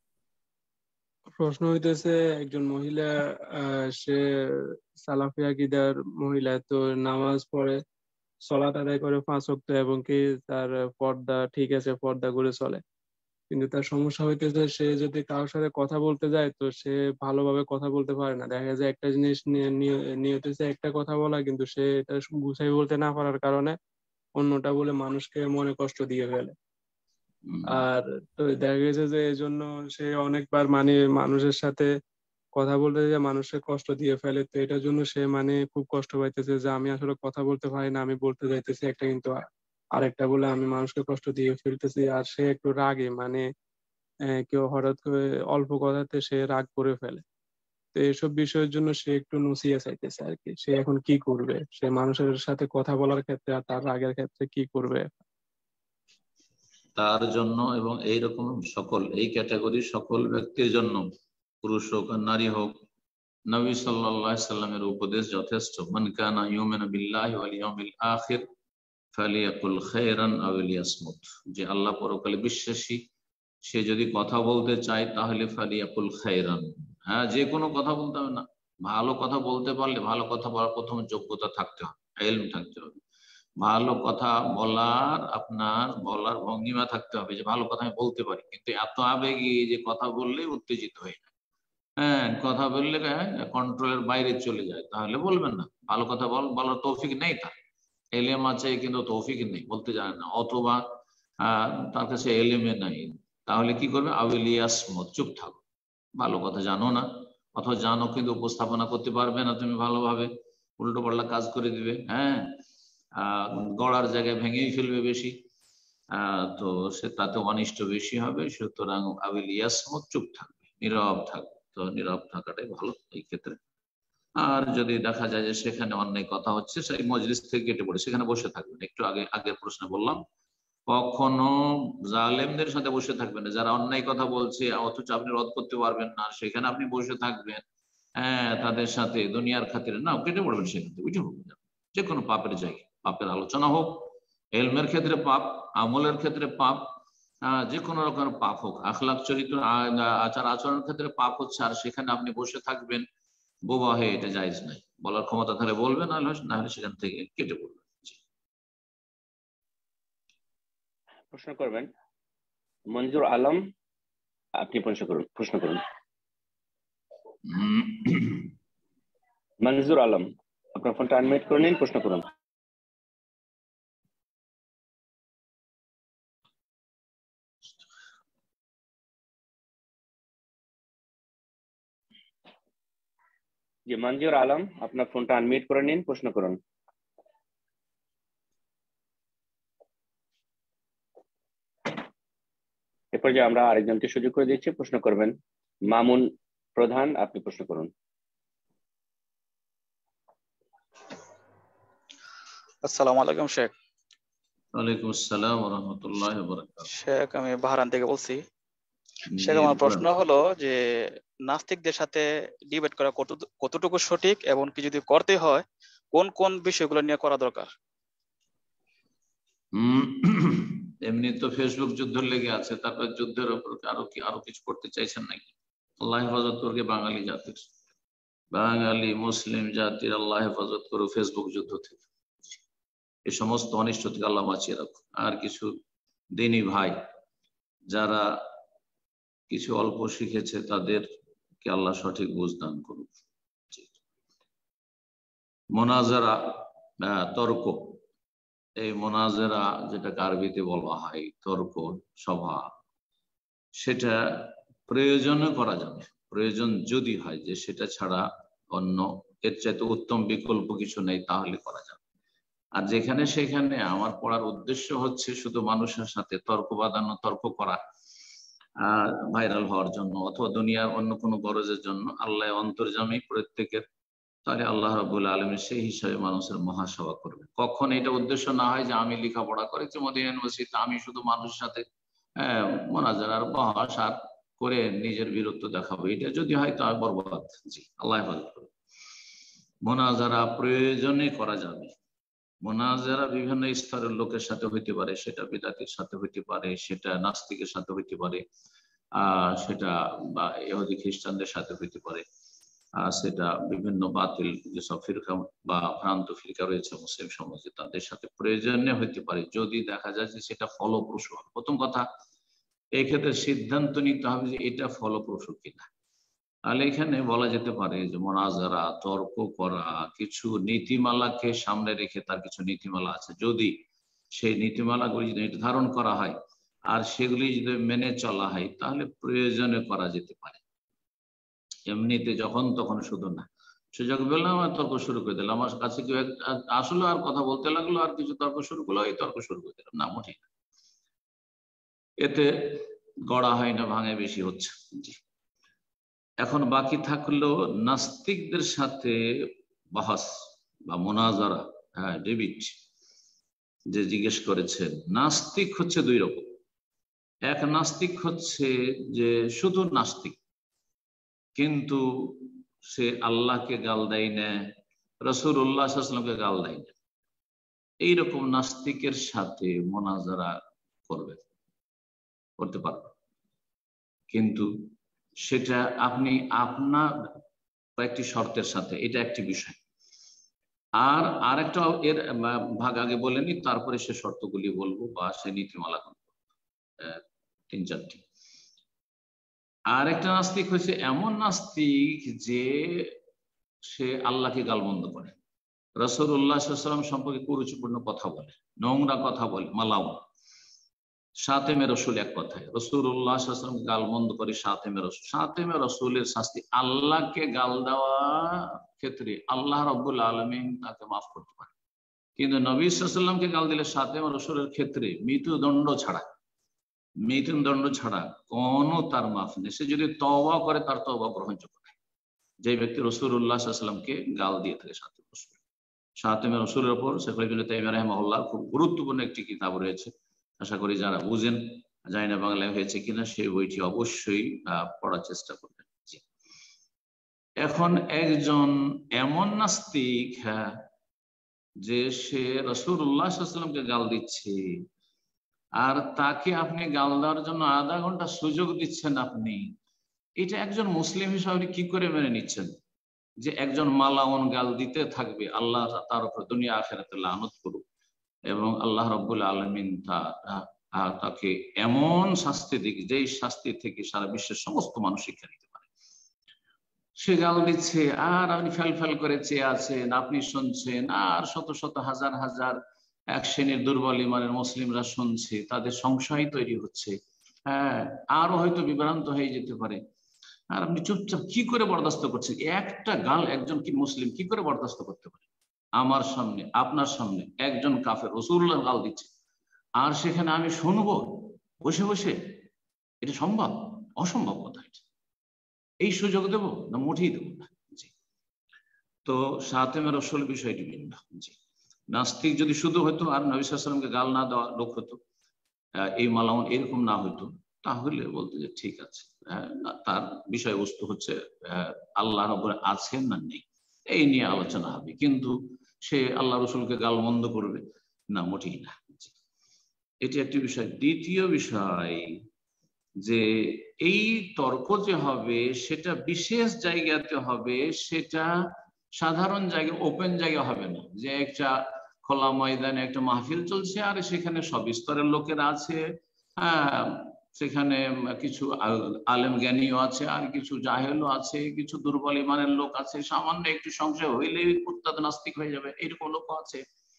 প্রশ্ন হইতেছে, একজন মহিলা, সে সালাফি আকীদার মহিলা, তো নামাজ পড়ে, সালাত আদায় করে পাঁচ ওয়াক্ত এবং কি তার পর্দা ঠিক আছে, পর্দা করে চলে, কিন্তু তার সমস্যা হইতেছে সে যদি কারোর সাথে কথা বলতে যায় তো সে ভালোভাবে কথা বলতে পারে না। দেখা যায় একটা জিনিস নিয়ে নিয়তেছে একটা কথা বলা, কিন্তু সে এটা গুছাই বলতে না পারার কারণে অন্যটা বলে মানুষকে মনে কষ্ট দিয়ে ফেলে। আর তো দেখা গেছে যে এই জন্য সে অনেকবার মানে মানুষের সাথে কথা বলতে যে মানুষের কষ্ট দিয়ে ফেলে, তো এটার জন্য সে মানে খুব কষ্ট পাইতেছে যে আমি আসলে কথা বলতে পারি না, আমি বলতে যাইতেছি একটা কিন্তু আরেকটা বলে আমি মানুষকে কষ্ট দিয়ে ফেলতেছি। আর সে একটু রাগে, মানে কেউ হঠাৎ করে অল্প কথাতে সে রাগ করে ফেলে। তো এইসব বিষয়ের জন্য সে একটু নসিহত চাইতেছে আর কি, সে এখন কি করবে, সে মানুষের সাথে কথা বলার ক্ষেত্রে আর তার রাগের ক্ষেত্রে কি করবে? তার জন্য এবং এইরকম সকল এই ক্যাটাগরি সকল ব্যক্তির জন্য, পুরুষ হোক আর নারী হোক, নবী সাল্লাল্লাহু আলাইহি সাল্লামের উপদেশ যথেষ্ট। মান কানা ইউমিনু বিল্লাহি ওয়াল ইয়াউমিল আখির ফালিয়াকুল খায়রান আও লিয়াসমুত, যে আল্লাহ পরকালে বিশ্বাসী সে যদি কথা বলতে চায় তাহলে ফালিয়াকুল খায়রান, হ্যাঁ, যে কোনো কথা বলতে হবে না, ভালো কথা বলতে পারলে, ভালো কথা বলার প্রথম যোগ্যতা থাকতে হবে, ইলম থাকতে হবে, ভালো কথা বলার আপনার বলার ভঙ্গিমা থাকতে হবে যে ভালো কথা আমি বলতে পারি। কিন্তু এত আবেগী যে কথা বললে উত্তেজিত হয়ে যায়, হ্যাঁ, কথা বললে কন্ট্রোলের বাইরে চলে যায়, তাহলে বলবেন না। ভালো কথা বল বলার তৌফিক নেই তার, এলেম আছে কিন্তু তৌফিক নেই, বলতে জানে না, অথবা আহ তার কাছে এলেমে নাই, তাহলে কি করবে? আউলিয়াসমত, চুপ থাকো, ভালো কথা জানো না, অথবা জানো কিন্তু উপস্থাপনা করতে পারবে না তুমি ভালোভাবে, উল্টো পাল্টা কাজ করে দিবে, হ্যাঁ আহ গড়ার জায়গায় ভেঙেই ফেলবে বেশি, আহ তো সে তাতে অনিষ্ট বেশি হবে। সুতরাং আউলিয়াসমত, চুপ থাকবে, নীরব থাকবে। তো নীরব থাকাটাই ভালো এই ক্ষেত্রে। আর যদি দেখা যায় যে সেখানে অন্যায় কথা হচ্ছে, সেই মজলিস থেকে কেটে পড়ে সেখানে বসে থাকবেন। একটু আগে আগের প্রশ্নে বললাম, কখনো জালেমদের সাথে বসে থাকবেন না, যারা অন্যায় কথা বলছে অথচ আপনি রদ করতে পারবেন না, সেখানে আপনি বসে থাকবেন হ্যাঁ তাদের সাথে দুনিয়ার খাতিরে, না কেটে পড়বেন সেখান থেকে, উঠে পড়বেন। যে কোনো পাপের জায়গায় পাপের আলোচনা হোক, এলমের ক্ষেত্রে পাপ, আমলের ক্ষেত্রে পাপ, যে কোনো রকম পাপ হোক, আখলাক চরিত্র আচার আচরণের ক্ষেত্রে পাপ হচ্ছে, আর সেখানে আপনি বসে থাকবেন বোবা হয়ে, এটা জায়েজ নাই। বলার ক্ষমতা থাকলে বলবেন, না হলে সেখান থেকে কেটে পড়বেন। প্রশ্ন করবেন মঞ্জুর আলম, আপনি প্রশ্ন করুন প্রশ্ন করুন মঞ্জুর আলম, আপনার ফোনটা আনমিউট করে নিন, প্রশ্ন করুন। জি মঞ্জুর আলম, আপনার ফোনটা আনমিউট করে নিন, প্রশ্ন করুন। এরপর যে আমরা আরেকজনকে সুযোগ করে দিচ্ছি, প্রশ্ন করবেন মামুন প্রধান, আপনি প্রশ্ন করুন। আসসালামু আলাইকুম শেখ। ওয়ালাইকুম আসসালাম ওয়া রাহমাতুল্লাহি ওয়া বারাকাতুহু। শেখ আমি বাহরাইন থেকে বলছি। শেখ আমার প্রশ্ন হলো যে নাস্তিকদের সাথে ডিবেট করা কতটুকু সঠিক, এবং কি যদি করতে হয় কোন কোন বিষয়গুলো নিয়ে করা দরকার? এমনি তো ফেসবুক যুদ্ধ লেগে আছে, তারপর যুদ্ধের উপর আরো কি আরো কিছু করতে চাইছেন নাকি? আল্লাহ হেফাজত করবে বাঙালি জাতির, বাঙালি মুসলিম জাতির আল্লাহ হেফাজত করুক ফেসবুক যুদ্ধ থেকে, এই সমস্ত অনিষ্ট থেকে আল্লাহ বাঁচিয়ে রাখুক। আর কিছু দিনী ভাই যারা কিছু অল্প শিখেছে তাদেরকে আল্লাহ সঠিক বুঝ দান করুক। মোনাজারা, তর্ক, এই মোনাজারা যেটাকে আরবিতে বলা হয় তর্ক সভা, সেটা প্রয়োজনে করা যাবে, প্রয়োজন যদি হয় যে সেটা ছাড়া অন্য এর চাইতে উত্তম বিকল্প কিছু নেই, তাহলে করা যাবে। আর যেখানে সেখানে আমার পড়ার উদ্দেশ্য হচ্ছে শুধু মানুষের সাথে তর্ক বাঁধানো, তর্ক করা আহ ভাইরাল হওয়ার জন্য অথবা দুনিয়ার অন্য কোনো গরজের জন্য, আল্লাহ অন্তর্যামী প্রত্যেকের, তাহলে আল্লাহ রাব্বুল আলামিন সেই হিসাবে মানুষের মহাসভা করবে। কখন এটা উদ্দেশ্য না হয় যে আমি লেখাপড়া করেছি মদিনা ইউনিভার্সিটিতে, আমি শুধু মানুষের সাথে আহ মোনাজারার বহাস আর করে নিজের বীরত্ব দেখাবো, এটা যদি হয় তা বরবাদ। জি আল্লাহ হেফাজত করবে। মোনাজারা প্রয়োজনে করা যাবে। মোনাজারা বিভিন্ন স্তরের লোকের সাথে হইতে পারে, সেটা বিদাতির সাথে হইতে পারে, সেটা নাস্তিকের সাথে হইতে পারে, আহ সেটা বা ইহুদি খ্রিস্টানদের সাথে হইতে পারে, আহ সেটা বিভিন্ন বাতিল যেসব ফিরকা বা ভ্রান্ত ফিরকা রয়েছে মুসলিম সমাজে তাদের সাথে প্রয়োজনে হইতে পারে, যদি দেখা যায় যে সেটা ফলপ্রসূ হয়। প্রথম কথা, এই ক্ষেত্রে সিদ্ধান্ত নিতে হবে যে এটা ফলপ্রসূ কিনা। তাহলে এখানে বলা যেতে পারে যে মোনাজারা, তর্ক করা, কিছু নীতিমালাকে সামনে রেখে, তার কিছু নীতিমালা আছে, যদি সেই নীতিমালাগুলি যদি নির্ধারণ করা হয় আর সেগুলি যদি মেনে চলা হয়, তাহলে প্রয়োজনে করা যেতে পারে। এমনিতে যখন তখন শুধু না, সুযোগ পেলাম আর তর্ক শুরু করে দিলাম, আমার কাছে কেউ আসলে আর কথা বলতে লাগলো আর কিছু তর্ক শুরু করলো, এই তর্ক শুরু করে দিলাম, না মোটেই না, এতে গড়া হয় না, ভাঙে বেশি হচ্ছে। জি এখন বাকি থাকলো নাস্তিকদের সাথে বাহাস বা মোনাজারা, হ্যাঁ ডেবিট যে জিজ্ঞেস করেছেন। নাস্তিক হচ্ছে দুই রকম। এক নাস্তিক হচ্ছে যে শুধু নাস্তিক, কিন্তু সে আল্লাহকে গাল দেয় না, রাসূলুল্লাহ সাল্লাল্লাহু আলাইহি ওয়াসাল্লামকে গাল দেয় না, এইরকম নাস্তিকের সাথে মোনাজারা করবে, করতে পারবে, কিন্তু সেটা আপনি আপনার কয়েকটি শর্তের সাথে, এটা একটি বিষয়। আর আরেকটা এর ভাগ আগে বলেনি, তারপরে সে শর্তগুলি বলবো বা সে নীতিমালা তিন চারটি। আর একটা নাস্তিক হয়েছে এমন নাস্তিক যে সে আল্লাহকে গালমন্দ করে, রাসূলুল্লাহ সাল্লাল্লাহু আলাইহি ওয়াসাল্লাম সম্পর্কে কুরুচিপূর্ণ কথা বলে, নোংরা কথা বলে, মালাও শাতেমে রসুল, এক কথায় রাসূলুল্লাহ সাল্লাল্লাহু আলাইহি ওয়াসাল্লাম গাল মন্দ করে শাতেমে রসুল। শাতেমে রসুলের শাস্তি, আল্লাহকে গাল দেওয়া ক্ষেত্রে আল্লাহ রাব্বুল আলামিন তাকে মাফ করতে পারে, কিন্তু নবী সাল্লাল্লাহু আলাইহি ওয়াসাল্লামকে গাল দিলে শাতেমে রসুলের ক্ষেত্রে মৃত্যুদণ্ড ছাড়া মৃত্যুদণ্ড ছাড়া কোনো তার মাফ নেই। সে যদি তওবা করে তার তওবা গ্রহণযোগ্য নয়, যে ব্যক্তি রাসূলুল্লাহ সাল্লাল্লাহু আলাইহি ওয়াসাল্লামকে গাল দিয়ে থাকে শাতেমে রসুল। শাতেমে রসুলের উপর শেখ ইবনে তাইমিয়া রাহিমাহুল্লাহ খুব গুরুত্বপূর্ণ একটি কিতাব রয়েছে, আশা করি যারা বুঝেন, জানি না বাংলায় হয়েছে কিনা, সেই বইটি অবশ্যই পড়ার চেষ্টা করবেন। এখন একজন এমন নাস্তিক, হ্যাঁ, যে সে রাসূলুল্লাহ সাল্লাল্লাহু আলাইহি ওয়াসাল্লামকে গাল দিচ্ছে, আর তাকে আপনি গাল দেওয়ার জন্য আধা ঘন্টা সুযোগ দিচ্ছেন, আপনি এটা একজন মুসলিম হিসাবে কি করে মেনে নিচ্ছেন যে একজন মালাউন গাল দিতে থাকবে, আল্লাহ তার উপর দুনিয়া আখিরাতে লানত করুক এবং আল্লাহ রাব্বুল আলামিন তাকে এমন শাস্তি দিক যেই শাস্তি থেকে সারা বিশ্বের সমস্ত মানুষ শিক্ষা নিতে পারে। সে গাল দিচ্ছে আর আপনি ফেল ফেল করে চেয়ে আছেন, আপনি শুনছেন, আর শত শত হাজার হাজার এক শ্রেণীর দুর্বল ইমানের মুসলিমরা শুনছে, তাদের সংশয় তৈরি হচ্ছে, হ্যাঁ, আরো হয়তো বিভ্রান্ত হয়ে যেতে পারে, আর আপনি চুপচাপ কি করে বরদাস্ত করছেন? একটা গাল একজন কি মুসলিম কি করে বরদাস্ত করতে পারে? আমার সামনে, আপনার সামনে একজন কাফের রাসূলুল্লাহ গাল দিচ্ছে, আর সেখানে আমি শুনবো বসে বসে? এটা সম্ভব? অসম্ভব কথা। এটা এই সুযোগ দেব না? মোটেই দেব না। জি, তো শাতেমে রসুল বিষয়টি ভিন্ন। জি, নাস্তিক যদি শুধু হয়তো আর নবী সাল্লাল্লাহু আলাইহি ওয়াসাল্লামকে গাল না দেওয়া লোক হতো, এই মালাউন এরকম না হইতো, তাহলে বলতে যে ঠিক আছে, তার বিষয়বস্তু হচ্ছে আল্লাহ রাব্বুল আছেন না নেই এই নিয়ে আলোচনা হবে, কিন্তু সে আল্লাহ রসুলকে গাল মন্দ করবে না, মোটেই না। এটি একটি বিষয়। দ্বিতীয় বিষয়, যে এই তর্ক যে হবে সেটা বিশেষ জায়গাতে হবে, সেটা সাধারণ জায়গায়, ওপেন জায়গা হবে না, যে একটা খোলা ময়দানে একটা মাহফিল চলছে আর সেখানে সব স্তরের লোকেরা আছে, হ্যাঁ, সেখানে কিছু আলেম জ্ঞানীও আছে আর কিছু জাহেলও আছে, কিছু দুর্বল ইমানের লোক আছে, সামান্য একটু সংশয় হইলেই উত্তাদ নাস্তিক হয়ে যাবে, এইরকম লোক আছে,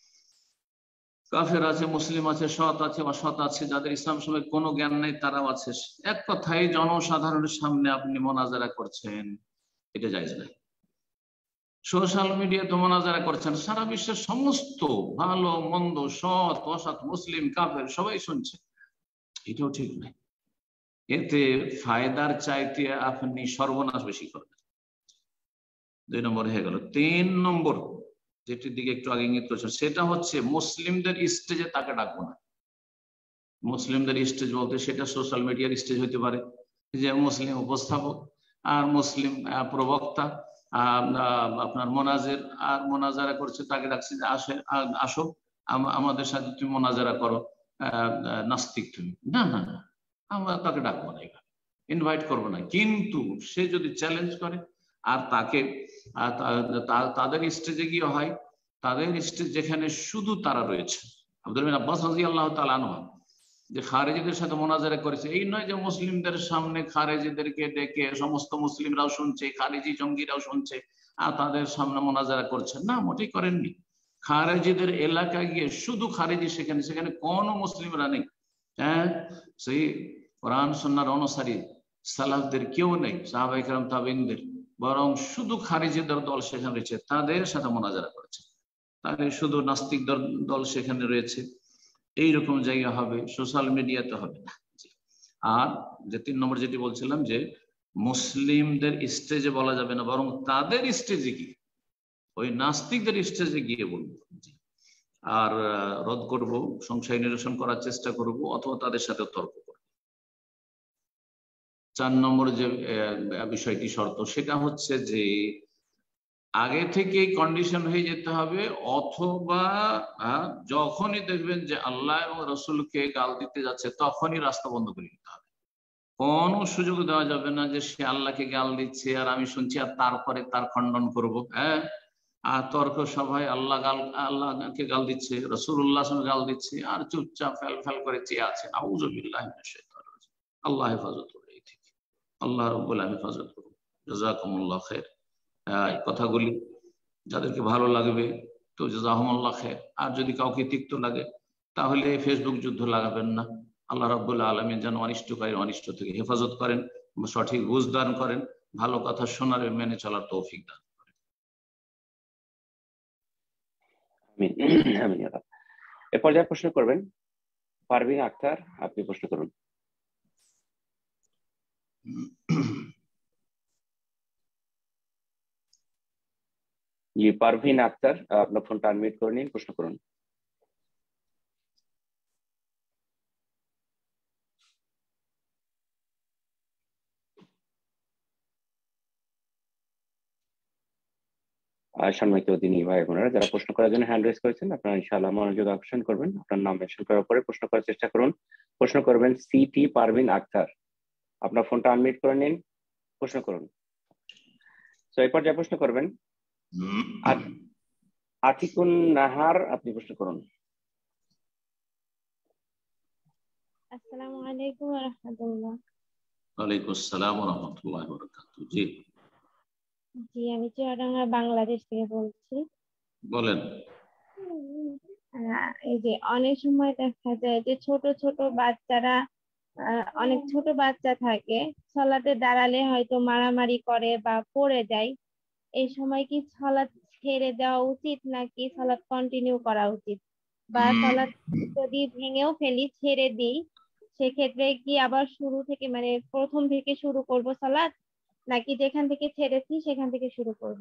কাফের আছে, মুসলিম আছে, সৎ আছে, অসৎ আছে, যাদের ইসলাম সম্পর্কে কোনো জ্ঞান নেই তারাও আছে। এক কথায় জনসাধারণের সামনে আপনি মোনাজারা করছেন, এটা জায়েজ নাই। সোশ্যাল মিডিয়াতে মোনাজারা করছেন, সারা বিশ্বের সমস্ত ভালো মন্দ, সৎ অসৎ, মুসলিম কাফের সবাই শুনছে, এটাও ঠিক নাই। এতে ফায়দার চাইতে আপনি সর্বনাশ বেশি করবেন। দুই নম্বর হয়ে গেল। তিন নম্বর যেটির দিকে একটু আগে ইঙ্গিত করছেন, সেটা হচ্ছে মুসলিমদের স্টেজে তাকে ডাকবো না। মুসলিমদের স্টেজ বলতে সেটা সোশ্যাল মিডিয়ার স্টেজ হইতে পারে, যে মুসলিম উপস্থাপক আর মুসলিম প্রবক্তা আপনার মোনাজের আর মোনাজারা করছে, তাকে ডাকছে যে আসে, আসো আমাদের সাথে তুমি মোনাজারা করো, নাস্তিক তুমি, না না না, আমরা তাকে ডাকবো না, এখানে ইনভাইট করবো না। কিন্তু সে যদি চ্যালেঞ্জ করে আর তাকে তাদের স্টেজে গিয়ে হয়, তাদের স্টেজ যেখানে শুধু তারা রয়েছে, আব্দুল্লাহ বিন আব্বাস রাদিয়াল্লাহু তাআলা আনহু যে খারেজিদের সাথে মোনাজারা করেছে, এই নয় যে মুসলিমদের সামনে খারেজিদেরকে ডেকে সমস্ত মুসলিমরাও শুনছে, খারেজি জঙ্গিরাও শুনছে আর তাদের সামনে মোনাজারা করছে, না, মোটেই করেননি। খারেজিদের এলাকায় গিয়ে শুধু খারেজি, সেখানে সেখানে কোনো মুসলিমরা নেই, হ্যাঁ, সেই কোরআন সুন্নাহর অনুসারী সালাফদের কেউ নেই, সাহাবায়ে কেরাম তাবেঈনদের, বরং শুধু খারেজিদের দল সেখানে রয়েছে, তাদের সাথে মোনাজারা করেছে, তাদের শুধু নাস্তিক দল সেখানে রয়েছে। এইরকম জায়গা হবে, সোশ্যাল মিডিয়াতে হবে না। আর যে তিন নম্বর যেটি বলছিলাম, যে মুসলিমদের স্টেজে বলা যাবে না, বরং তাদের স্টেজে গিয়ে, ওই নাস্তিকদের স্টেজে গিয়ে বলবো, আর রদ করব, সংশয় নিরসন করার চেষ্টা করব, অথবা তাদের সাথে তর্ক করব। চার নম্বর যে বিষয়টি শর্ত, সেটা হচ্ছে যে আগে থেকেই কন্ডিশন হয়ে যেতে হবে, অথবা যখনই দেখবেন যে আল্লাহ এবং রসুলকে গাল দিতে যাচ্ছে তখনই রাস্তা বন্ধ করে দিতে হবে। কোনো সুযোগ দেওয়া যাবে না যে সে আল্লাহকে গাল দিচ্ছে আর আমি শুনছি আর তারপরে তার খণ্ডন করব, হ্যাঁ, আর তর্ক সভায় আল্লাহ গাল আল্লাহকে গাল দিচ্ছে, রাসূলুল্লাহ গাল দিচ্ছে, আর চুপচাপ ফেল ফেল করে চেয়ে আছেন। আউযু বিল্লাহি মিনাশ শাইতানির রাজিম। আল্লাহ হেফাজত করুন, এই থেকে আল্লাহ রাব্বুল আলামিন হেফাজত করুন। জাযাকুমুল্লাহ খায়র। এই কথাগুলি যাদেরকে ভালো লাগবে তো জাযাকুমুল্লাহ খায়র। আর যদি কাউকে তিক্ত লাগে তাহলে ফেসবুক যুদ্ধ লাগাবেন না। আল্লাহ রাব্বুল আলামিন যেন অনিষ্টকারী অনিষ্ট থেকে হেফাজত করেন, সঠিক বুঝ দান করেন, ভালো কথা শোনার মেনে চলার তৌফিক দান করেন। এ পর্যায়ে প্রশ্ন করবেন পারভিন আক্তার, আপনি প্রশ্ন করুন। জি পারভিন আক্তার, আপনার ফোনটা আনমিউট করে নিন, প্রশ্ন করুন। সম্মানিত দিনী ভাই বোনেরা, যারা প্রশ্ন করার জন্য হ্যান্ড রেজ করেছেন, আপনারা ইনশাআল্লাহ মনোযোগ আকর্ষণ করবেন, আপনার নাম মেনশন করার পরে প্রশ্ন করার চেষ্টা করুন। প্রশ্ন করবেন সিটি পারভিন আক্তার, আপনার ফোনটা আনমিউট করে নিন, প্রশ্ন করুন। তো এই পর্যায়ে প্রশ্ন করবেন আতিকুন নাহার, আপনি প্রশ্ন করুন। আসসালামু আলাইকুম ওয়া রাহমাতুল্লাহ। ওয়ালাইকুম আসসালাম ওয়া রাহমাতুল্লাহি ওয়া বারাকাতুহু। জি জি আমি চুয়াডাঙ্গা বাংলাদেশ থেকে বলছি। বলেন। এই যে অনেক সময় দেখা যায় যে ছোট ছোট বাচ্চারা, অনেক ছোট বাচ্চা থাকে, সালাতে দাঁড়ালে হয়তো মারামারি করে বা পড়ে যায়, এই সময় কি সালাত ছেড়ে দেওয়া উচিত নাকি সালাত কন্টিনিউ করা উচিত? বা সালাত যদি ভেঙেও ফেলি, ছেড়ে দিই, সেক্ষেত্রে কি আবার শুরু থেকে মানে প্রথম থেকে শুরু করব সালাত, নাকি যেখান থেকে ছেড়েছি সেখান থেকে শুরু করব?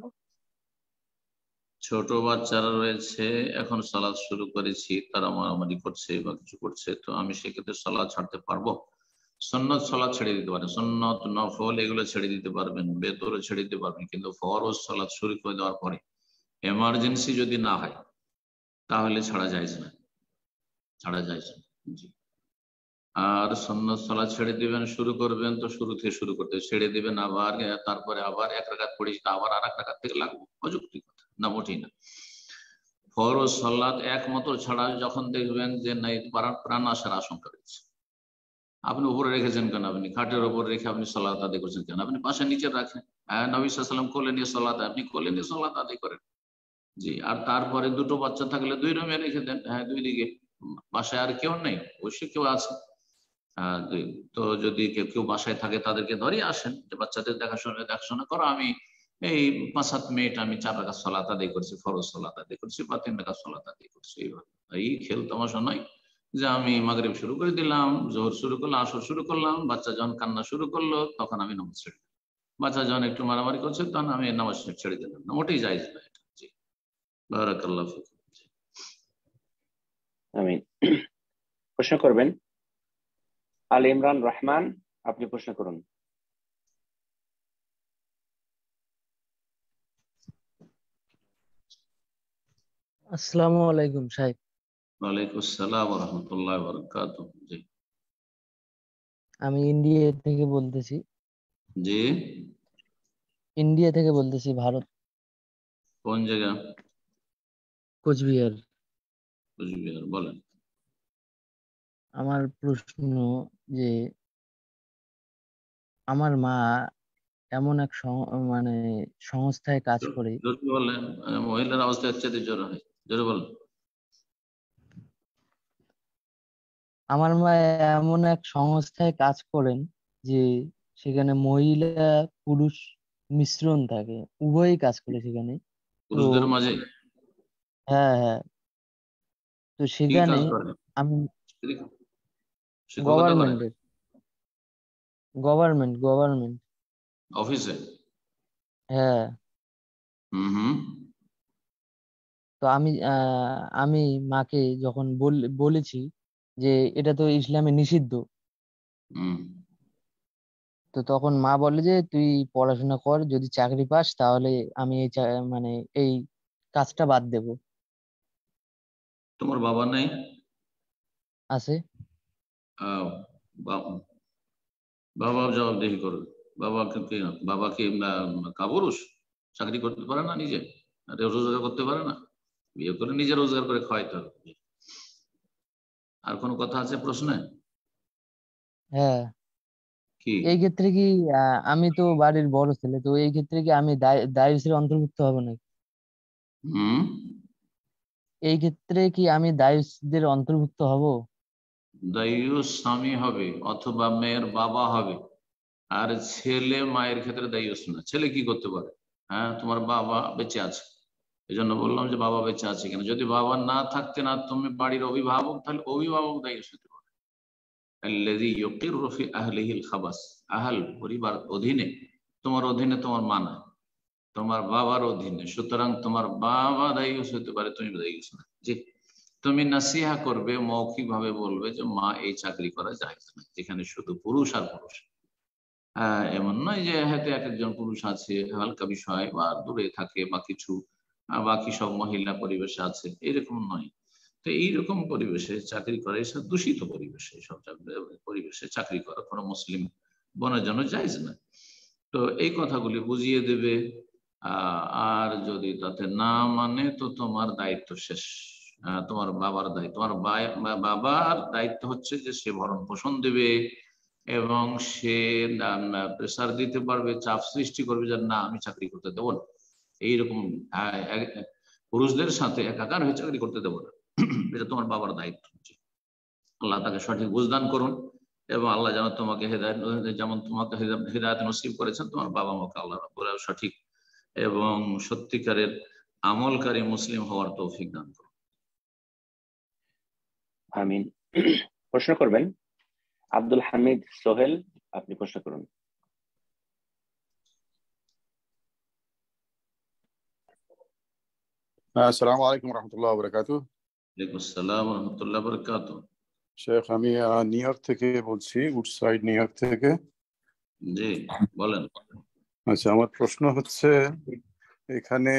ছোট বাচ্চারা রয়েছে, এখন সালাত শুরু করেছি, তারা মারামারি করছে বা কিছু করছে, তো আমি সেক্ষেত্রে সালাত ছাড়তে পারবো? সুন্নত সালাত ছেড়ে দিতে পারেন, সুন্নত নফল এগুলো ছেড়ে দিতে পারবেন, বেতরে ছেড়ে দিতে পারবেন, কিন্তু ফরজ সালাত শুরু করে দেওয়ার পরে এমার্জেন্সি যদি না হয় তাহলে ছাড়া যায় না, ছাড়া যায় না। জি। আর সুন্নত সালাত ছেড়ে দিবেন, শুরু করবেন তো শুরু থেকে শুরু করতে, ছেড়ে দিবেন আবার তারপরে আবার এক রাকাত পড়েছি আবার আর এক রাকাত থেকে লাগবো, অযৌক্তিক কথা না, মোটেই না। ফরজ সালাত একমাত্র ছাড়া যখন দেখবেন যে নাই প্রাণ আসার আশঙ্কা রয়েছে, আপনি উপরে রেখেছেন কেন, আপনি খাটের উপর রেখে আপনি সালাত আদায় করছেন কেন, আপনি পাশে নিচে রাখেন, হ্যাঁ নবী সাল্লাল্লাহু আলাইহি ওয়াসাল্লাম কোলে নিয়ে সালাত, আপনি কোলে নিয়ে সালাত আদায় করেন। জি। আর তারপরে দুটো বাচ্চা থাকলে দুই রুমে রেখে দেন, হ্যাঁ দুই দিকে, বাসায় আর কেউ নেই, অবশ্যই কেউ আছে, তো যদি কেউ কেউ বাসায় থাকে তাদেরকে ধরিয়ে আসেন, যে বাচ্চাদের দেখাশোনা দেখাশোনা করো, আমি এই পাঁচ সাত মিনিট আমি চার রাকাত সালাত আদায় করছি, ফরজ সালাত আদায় করছি বা তিন রাকাত সালাত আদায় করছি। এইভাবে এই খেল তামাশা নয় যে আমি মাগরিব শুরু করে দিলাম, জোহর শুরু করলাম, আসর শুরু করলাম, বাচ্চা যখন কান্না শুরু করলো তখন আমি নামাজ ছেড়ে দিলাম, বাচ্চা যখন একটু মারামারি করছে তখন আমি নামাজ ছেড়ে দিলাম না, মোটেই জায়েজ না এটা। জি, বারাকাল্লাহু ফিকুম। আমিন। প্রশ্ন করবেন আল ইমরান রহমান, আপনি প্রশ্ন করুন। আসসালামু আলাইকুম সাহেব। ওয়ালাইকুম আসসালাম ওয়া রাহমাতুল্লাহি ওয়া বারাকাতুহু। জি। আমি ইন্ডিয়া থেকে বলতেছি। জি। ইন্ডিয়া থেকে বলতেছি, ভারত। কোন জায়গা? কোচবিহার। কোচবিহার, বলেন। আমার প্রশ্ন যে আমার মা এমন এক মানে সংস্থায় কাজ করে। বলেন, মহিলার অবস্থা হচ্ছে জোরে হয়, জোরে বলেন। আমার মা এমন এক সংস্থায় কাজ করেন যে সেখানে মহিলা পুরুষ মিশ্রণ থাকে, উভয়ই কাজ করে সেখানে। পুরুষদের মাঝে? হ্যাঁ হ্যাঁ। তো সেখানে আমি গভর্নমেন্টের গভর্নমেন্ট গভর্নমেন্ট অফিসে। হ্যাঁ। হুম। তো আমি আমি মাকে যখন বলেছি যে এটা তো ইসলামে নিষিদ্ধ, তো তখন মা বলে যে তুই পড়াশোনা কর, যদি চাকরি পাস তাহলে আমি এই মানে এই কাজটা বাদ দেব। তোমার বাবা নাই? আছে। বাবা জবাবদিহি করবে। বাবা কি বাবা কি কাপুরুষ? চাকরি করতে পারে না, নিজে রোজগার করতে পারে না? বিয়ে করে নিজে রোজগার করে খাওয়াইতে হবে। আর কোনো কথা আছে প্রশ্নে? হ্যাঁ। এই ক্ষেত্রে কি আমি তো বাড়ির বড় ছেলে, তো এই ক্ষেত্রে কি আমি দায়িত্বের অন্তর্ভুক্ত হব নাকি? হুম। এই ক্ষেত্রে কি আমি দায়ুসদের অন্তর্ভুক্ত হব? দায়ুস স্বামী হবে অথবা মেয়ের বাবা হবে, আর ছেলে মায়ের ক্ষেত্রে দায়ুস না। ছেলে কি করতে পারে? হ্যাঁ, তোমার বাবা বেঁচে আছে, এই জন্য বললাম যে বাবা বেঁচে আছে কিনা। যদি বাবা না থাকতে না তুমি বাড়ির অভিভাবক, তাহলে অভিভাবক দায়ুস হতে পারে। আল্লাযী ইউকিররু ফি আহলিহিল খাবাস, আহল পরিবার অধীনে, তোমার অধীনে তোমার মা না, তোমার বাবার অধীনে, সুতরাং তোমার বাবা দায়ুস হতে পারে, তুমি দায়ুস না। জি, তুমি নাসিহা করবে, মৌখিক ভাবে বলবে যে মা এই চাকরি করা যায় না, যেখানে শুধু পুরুষ আর পুরুষ। হ্যাঁ, এমন নয় যে হয়তো এক একজন পুরুষ আছে হালকা বিষয় বা দূরে থাকে বা কিছু, বাকি সব মহিলা পরিবেশে আছে, এরকম নয়। তো এইরকম পরিবেশে চাকরি করা, এসব দূষিত পরিবেশে, সব পরিবেশে চাকরি করা কোনো মুসলিম বোনের জন্য জায়েজ না। তো এই কথাগুলি বুঝিয়ে দেবে। আর যদি তাতে না মানে তো তোমার দায়িত্ব শেষ। তোমার বাবার দায়িত্ব, তোমার বাবার দায়িত্ব হচ্ছে যে সে ভরণ পোষণ দেবে এবং সে প্রেসার দিতে পারবে, চাপ সৃষ্টি করবে যে না আমি চাকরি করতে দেবো না, এইরকম পুরুষদের সাথে একাকার হয়ে চাকরি করতে দেবো না, এটা তোমার বাবার দায়িত্ব। আল্লাহ তাকে সঠিক বুঝদান করুন এবং আল্লাহ যেন তোমাকে হেদায়েত, যেমন তোমাকে হেদায়েত নসিব করেছেন, তোমার বাবা মাকে আল্লাহ সঠিক এবং সত্যিকারের আমলকারী মুসলিম হওয়ার তৌফিক দান করুন। আমিন। প্রশ্ন করবেন আব্দুল হামিদ সোহেল, আপনি প্রশ্ন করুন। আসসালামু আলাইকুম রাহমাতুল্লাহি ওয়া বারাকাতুহু। ওয়ালাইকুম আসসালাম ওয়া রাহমাতুল্লাহি ওয়া বারাকাতুহু। শেখ, আমি নিউ ইয়র্ক থেকে বলছি, উডসাইড নিউ ইয়র্ক থেকে। জি বলেন। আচ্ছা, আমার প্রশ্ন হচ্ছে এখানে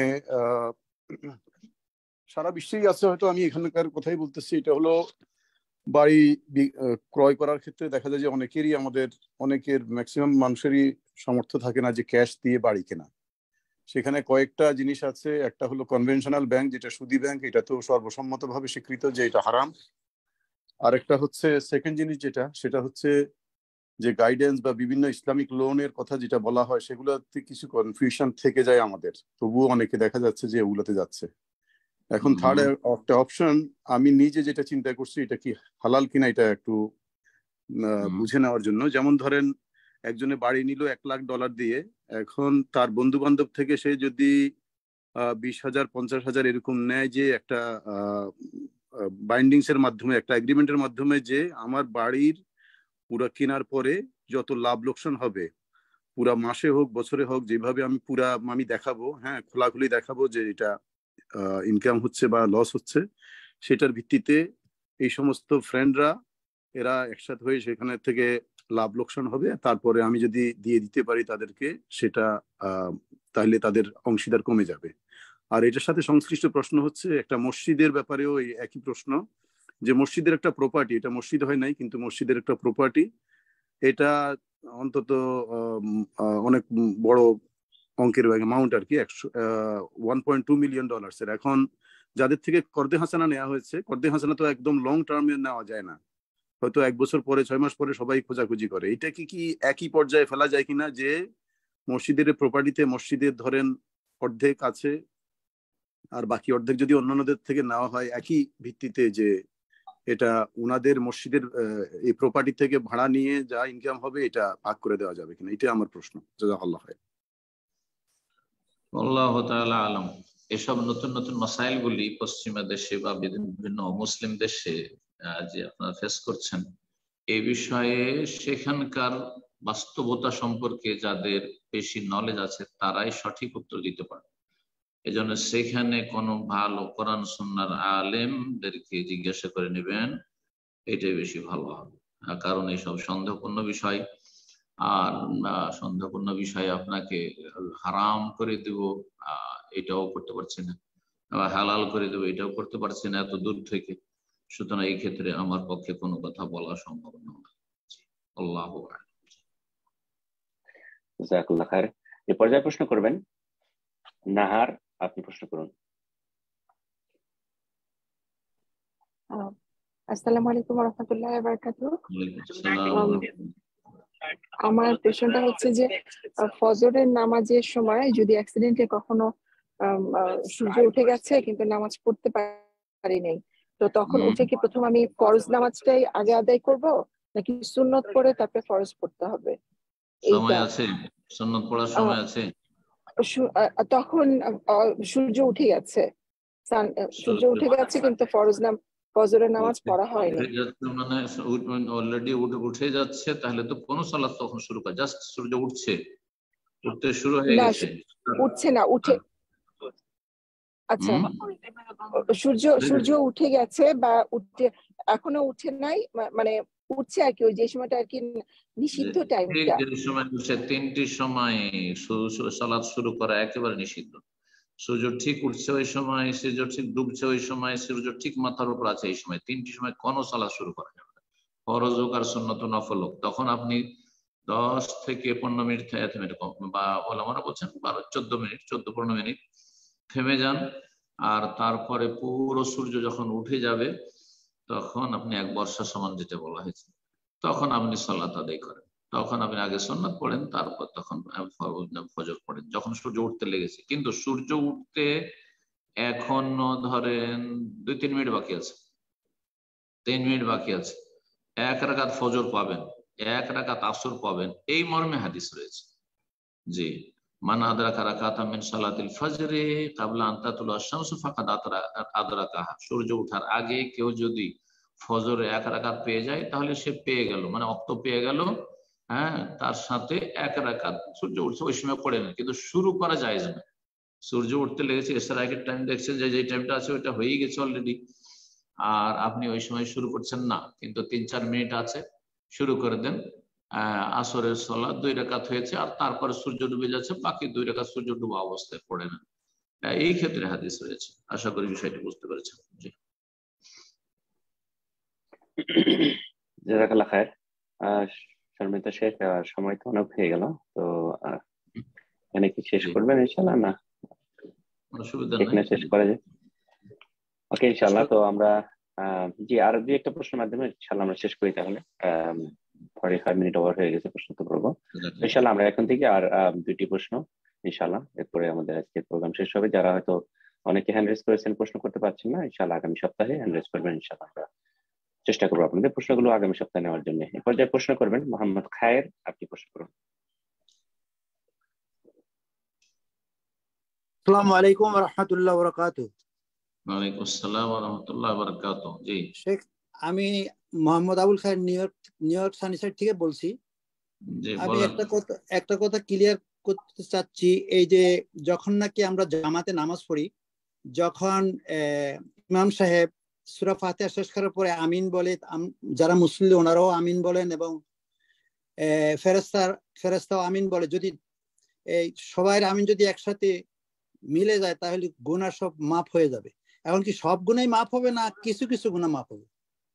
সারা বিশ্বেই আছে, হয়তো আমি এখানকার কথাই বলতেছি। এটা হলো বাড়ি ক্রয় করার ক্ষেত্রে দেখা যায় যে অনেকেরই, আমাদের অনেকের ম্যাক্সিমাম মানুষেরই সামর্থ্য থাকে না যে ক্যাশ দিয়ে বাড়ি কেনা। সেখানে কয়েকটা জিনিস আছে। একটা হলো কনভেনশনাল ব্যাংক, যেটা সুদী ব্যাংক, এটা তো সর্বসম্মতভাবে স্বীকৃত যে এটা হারাম। আরেকটা হচ্ছে সেকেন্ড জিনিস যেটা, সেটা হচ্ছে যে গাইডেন্স বা বিভিন্ন ইসলামিক লোনের কথা যেটা বলা হয়, সেগুলোতে কিছু কনফিউশন থেকে যায় আমাদের, তবুও অনেকে দেখা যাচ্ছে যে ওগুলোতে যাচ্ছে। এখন থার্ড একটা অপশন আমি নিজে যেটা চিন্তা করছি, এটা কি হালাল কিনা এটা একটু বুঝে নেওয়ার জন্য। যেমন ধরেন একজনে বাড়ি নিল এক লাখ ডলার দিয়ে, এখন তার বন্ধু বান্ধব থেকে সে যদি আহ বিশ হাজার পঞ্চাশ হাজার এরকম নেয়, যে একটা আহ বাইন্ডিংস এর মাধ্যমে, একটা এগ্রিমেন্টের মাধ্যমে, যে আমার বাড়ির পুরা কেনার পরে যত লাভ লোকসান হবে, পুরা মাসে হোক বছরে হোক, যেভাবে আমি পুরা আমি দেখাবো, হ্যাঁ খোলাখুলি দেখাবো যে এটা ইনকাম হচ্ছে বা লস হচ্ছে, সেটার ভিত্তিতে এই সমস্ত ফ্রেন্ডরা এরা একসাথে হয়ে সেখানে থেকে লাভ লোকসান হবে। তারপরে আমি যদি দিয়ে দিতে পারি তাদেরকে সেটা, আহ তাহলে তাদের অংশীদার কমে যাবে। আর এটার সাথে সংশ্লিষ্ট প্রশ্ন হচ্ছে একটা মসজিদের ব্যাপারেও এই একই প্রশ্ন, যে মসজিদের একটা প্রপার্টি, এটা মসজিদ হয় নাই কিন্তু মসজিদের একটা প্রপার্টি, এটা অন্তত অনেক বড় অঙ্কের অ্যামাউন্ট আর কি, একশো one point two million dollars এর। এখন যাদের থেকে কর্দে হাসানা নেওয়া হয়েছে, কর্দে হাসানা তো একদম লং টার্মে নেওয়া যায় না, হয়তো এক বছর পরে ছয় মাস পরে সবাই খোঁজাখুঁজি করে। এটা কি কি একই পর্যায়ে ফেলা যায় কিনা, যে মসজিদের প্রপার্টিতে মসজিদের ধরেন অর্ধেক আছে আর বাকি অর্ধেক যদি অন্যান্যদের থেকে নেওয়া হয় একই ভিত্তিতে, যে এটা উনাদের মসজিদের এই প্রপার্টি থেকে ভাড়া নিয়ে যা ইনকাম হবে এটা ভাগ করে দেওয়া যাবে কিনা, এটা আমার প্রশ্ন। জাযাকাল্লাহ খায়র। আল্লাহু তাআলা আলাম। এসব নতুন নতুন মাসাইলগুলি পশ্চিমা দেশে বা বিভিন্ন মুসলিম দেশে যে আপনারা ফেস করছেন, এই বিষয়ে সেখানকার বাস্তবতা সম্পর্কে যাদের বেশি নলেজ আছে তারাই সঠিক উত্তর দিতে পারে। এজন্য সেখানে কোনো ভালো কোরআন সুন্নাহর আলেমদেরকে জিজ্ঞাসা করে নেবেন, এটাই বেশি ভালো হবে। কারণ এইসব সন্দেহপূর্ণ বিষয়, আর সন্দেহপূর্ণ বিষয় আপনাকে হারাম করে দেব এটাও করতে পারছি না, হালাল করে দেবো এটাও করতে পারছি না এত দূর থেকে। সুতরাং এই ক্ষেত্রে আমার পক্ষে কোনো কথা বলা সম্ভব নয়। আল্লাহু আকবার। জাযাকাল্লাহ খায়র। এই পর্যায়ে প্রশ্ন করবেন নাহার, আপনি প্রশ্ন করুন। আসসালামু আলাইকুম ওয়া রাহমাতুল্লাহি ওয়া বারাকাতুহু। আমার প্রশ্নটা হচ্ছে যে ফজরের নামাজের সময় যদি অ্যাক্সিডেন্টে কখনো সূর্য উঠে গেছে কিন্তু নামাজ পড়তে পারি নাই, তো তখন উঠে কি প্রথম আমি ফরজ নামাজটাই আগে আদায় করব নাকি সুন্নত পড়ে তারপরে ফরজ পড়তে হবে? সময় আছে, সুন্নত পড়ার সময় আছে। তখন সূর্য উঠে গেছে, সূর্য উঠে গেছে কিন্তু ফরজ নাম ফজরের নামাজ পড়া হয়নি। মানে অলরেডি উঠে যাচ্ছে, তাহলে তো কোন সালাত তখন শুরু করে, জাস্ট সূর্য উঠছে, উঠতে শুরু হয়ে গেছে, উঠছে না উঠে, আচ্ছা সূর্য সূর্য উঠে গেছে বা উঠে এখনো উঠে নাই, মানে উঠছে আর কি, ওই যে সময়টা আর কি নিষিদ্ধ টাইমটা, যে সময় উঠছে তিনটির সময় সালাত শুরু করা একেবারে নিষিদ্ধ। সূর্য ঠিক উঠছে ওই সময়, সূর্য ঠিক ডুবছে ওই সময়, সূর্য ঠিক মাথার উপর আছে এই সময়, তিনটি সময় কোনো সালাত শুরু করা যাবে না, ফরজ হোক আর সুন্নত নফল হোক। তখন আপনি দশ থেকে পনেরো মিনিট বা ওলামারা বলছেন বারো চোদ্দ মিনিট চোদ্দ পনেরো মিনিট থেমে যান, আর তারপরে পুরো সূর্য যখন উঠে যাবে তখন আপনি এক বর্ষা সমান যেটা বলা হয়েছে, তখন আপনি সালাত আদায় করেন। তখন আপনি আগে সুন্নাত পড়েন, তারপর তখন ফজর পড়েন যখন সূর্য উঠতে লেগেছে। কিন্তু সূর্য উঠতে এখনো ধরেন দুই তিন মিনিট বাকি আছে, তিন মিনিট বাকি আছে, এক রাকাত ফজর পাবেন, এক রাকাত আসর পাবেন, এই মর্মে হাদিস রয়েছে। জি, মান আদরাকা রাকাতাম মিন সালাতিল ফজরে ক্বাবলা আন তাতুলা আশ-শামসু ফাকাদ আদরাকাহা। সূর্য ওঠার আগে কেউ যদি ফজরে এক রাকাত পেয়ে যায় তাহলে সে পেয়ে গেল, মানে অক্ত পেয়ে গেল। হ্যাঁ, তার সাথে এক রাকাত সূর্য উঠছে ওই সময় পড়ে না, কিন্তু শুরু করা যায় না। সূর্য উঠতে লেগেছে, এসার আগের টাইম দেখছেন যে যে টাইমটা আছে ওইটা হয়েই গেছে অলরেডি, আর আপনি ওই সময় শুরু করছেন না, কিন্তু তিন চার মিনিট আছে, শুরু করে দেন। আহ আসরের সালাত দুই রাকাত হয়েছে আর তারপরে সূর্য ডুবে যাচ্ছে, বাকি দুই রাকাত সূর্য ডুবা অবস্থায় পড়ে না। এই ক্ষেত্রে হাদিস রয়েছে। আশা করি বিষয়টি বুঝতে পেরেছেন। জি, জাযাকাল্লাহ খায়ের। শর্মিতা শেখ, সময় তো অনেক হয়ে গেল, তো এখানে কি শেষ করবেন ইনশাআল্লাহ? না, অসুবিধা এখানে শেষ করা যায়। ওকে ইনশাআল্লাহ। তো আমরা জি আর দুই একটা প্রশ্নের মাধ্যমে ইনশাআল্লাহ আমরা শেষ করি। তাহলে ফর্টি ফাইভ মিনিট ওভার হয়ে গেছে প্রশ্ন তো করবো ইনশাআল্লাহ আমরা এখন থেকে, আর দুইটি প্রশ্ন ইনশাআল্লাহ, এরপরে আমাদের আজকে প্রোগ্রাম শেষ হবে। যারা হয়তো অনেকে হ্যান্ড রেজ করেছেন, প্রশ্ন করতে পারছেন না, ইনশাআল্লাহ আগামী সপ্তাহে হ্যান্ড রেজ করবেন ইনশাআল্লাহ। আমরা চেষ্টা করবো আপনাদের প্রশ্নগুলো আগামী সপ্তাহে নেওয়ার জন্য। এই পর্যায়ে প্রশ্ন করবেন মোহাম্মদ খায়ের, আপনি প্রশ্ন করুন। আসসালামু আলাইকুম ওয়া রাহমাতুল্লাহি ওয়া বারাকাতুহু। ওয়ালাইকুম আসসালাম ওয়া রাহমাতুল্লাহি ওয়া বারাকাতুহু। জি শেখ, আমি Mohammad Abul Khayer, New York New York Sunnyside থেকে বলছি। আমি একটা কথা একটা কথা ক্লিয়ার করতে চাচ্ছি, এই যে যখন নাকি আমরা জামাতে নামাজ পড়ি, যখন ইমাম সাহেব সূরা ফাতিহা শেষ করার পরে আমিন বলে, যারা মুসল্লি ওনারাও আমিন বলেন এবং ফেরেশতার ফেরেশতাও আমিন বলে, যদি এই সবাই আমিন যদি একসাথে মিলে যায় তাহলে গুনাহ সব মাফ হয়ে যাবে। এখন কি সব গুনাহই মাফ হবে না কিছু কিছু গুনাহ মাফ হবে?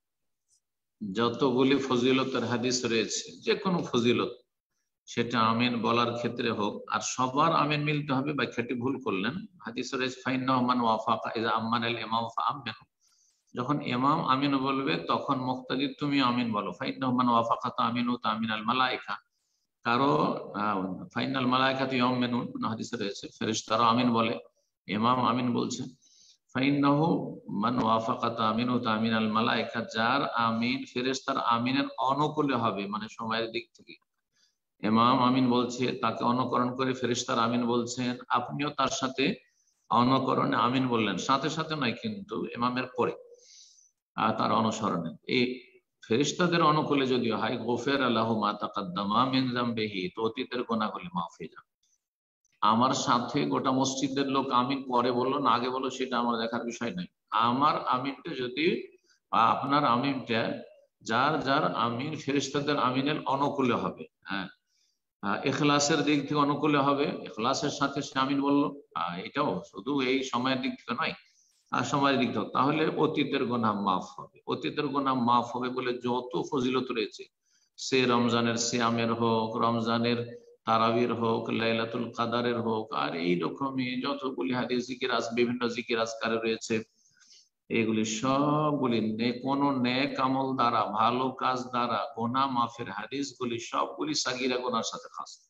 যতগুলি ফজিলতের হাদিস রয়েছে, যে কোনো ফজিলত, সেটা আমিন বলার ক্ষেত্রে হোক, আর সবার আমিন মিলতে হবে। ব্যাখ্যাটি ভুল করলেন। হাদিস রয়েছে ফাইন্নাহু মান ওয়াফাকা ইযা আমানাল ইমাম ফাআমিনু, যখন ইমাম আমিন বলবে তখন মুক্তাদি তুমি আমিন বলো। ফাইন্নাহু মান ওয়াফাকা তামিনু তামিনাল মালায়েকা, কারো ফাইনাল মালায়েকাতু ইয়ামিনুন হাদিসে রয়েছে, ফেরেশতারা আমিন বলে, ইমাম আমিন বলছে। ফাইন্নাহু মান ওয়াফাকা তামিনু তামিনাল মালায়েকা, যার আমিন ফেরেশতার আমিনের অনুকূলে হবে, মানে সময়ের দিক থেকে ইমাম আমিন বলছে, তাকে অনুকরণ করে ফেরেশতার আমিন বলছেন, আপনিও তার সাথে অনুকরণে আমিন বললেন, সাথে সাথে নয় কিন্তু ইমামের পরে, আর তার অনুসরণে। এই ফেরেশতাদের অনুকূলে যদি হয়, গফিরা লাহু মা তাকাদ্দামা মিন যামবিহি, তো অতীতের গুনাহগুলি মাফ হয়ে যাবে। আমার সাথে গোটা মসজিদের লোক আমিন পরে বললো না আগে বললো, সেটা আমার দেখার বিষয় নয়। আমার আমিনটা যদি, আপনার আমিনটা যার যার আমিন ফেরেশতাদের আমিনের অনুকূলে হবে, হ্যাঁ, ইখলাসের দিক থেকে অনুকূলে হবে, ইখলাসের সাথে সে আমিন বললো, এটাও শুধু এই সময়ের দিক থেকে নয়, আর সময়ের দিক থেকে, তাহলে অতীতের গুনাহ মাফ হবে। অতীতের গুনাহ মাফ হবে বলে যত ফজিলত রয়েছে, সে রমজানের সিয়ামের হোক, রমজানের তারাবির হোক, লাইলাতুল কাদারের হোক, আর এই রকমই যতগুলি হাদিস জিকির আজ বিভিন্ন জিকির আজকারে রয়েছে, এগুলি সবগুলি কোন নেক আমল দ্বারা, ভালো কাজ দ্বারা গুনাহ মাফের হাদিসগুলি সবগুলি সাগীরা গুনার সাথে খাস।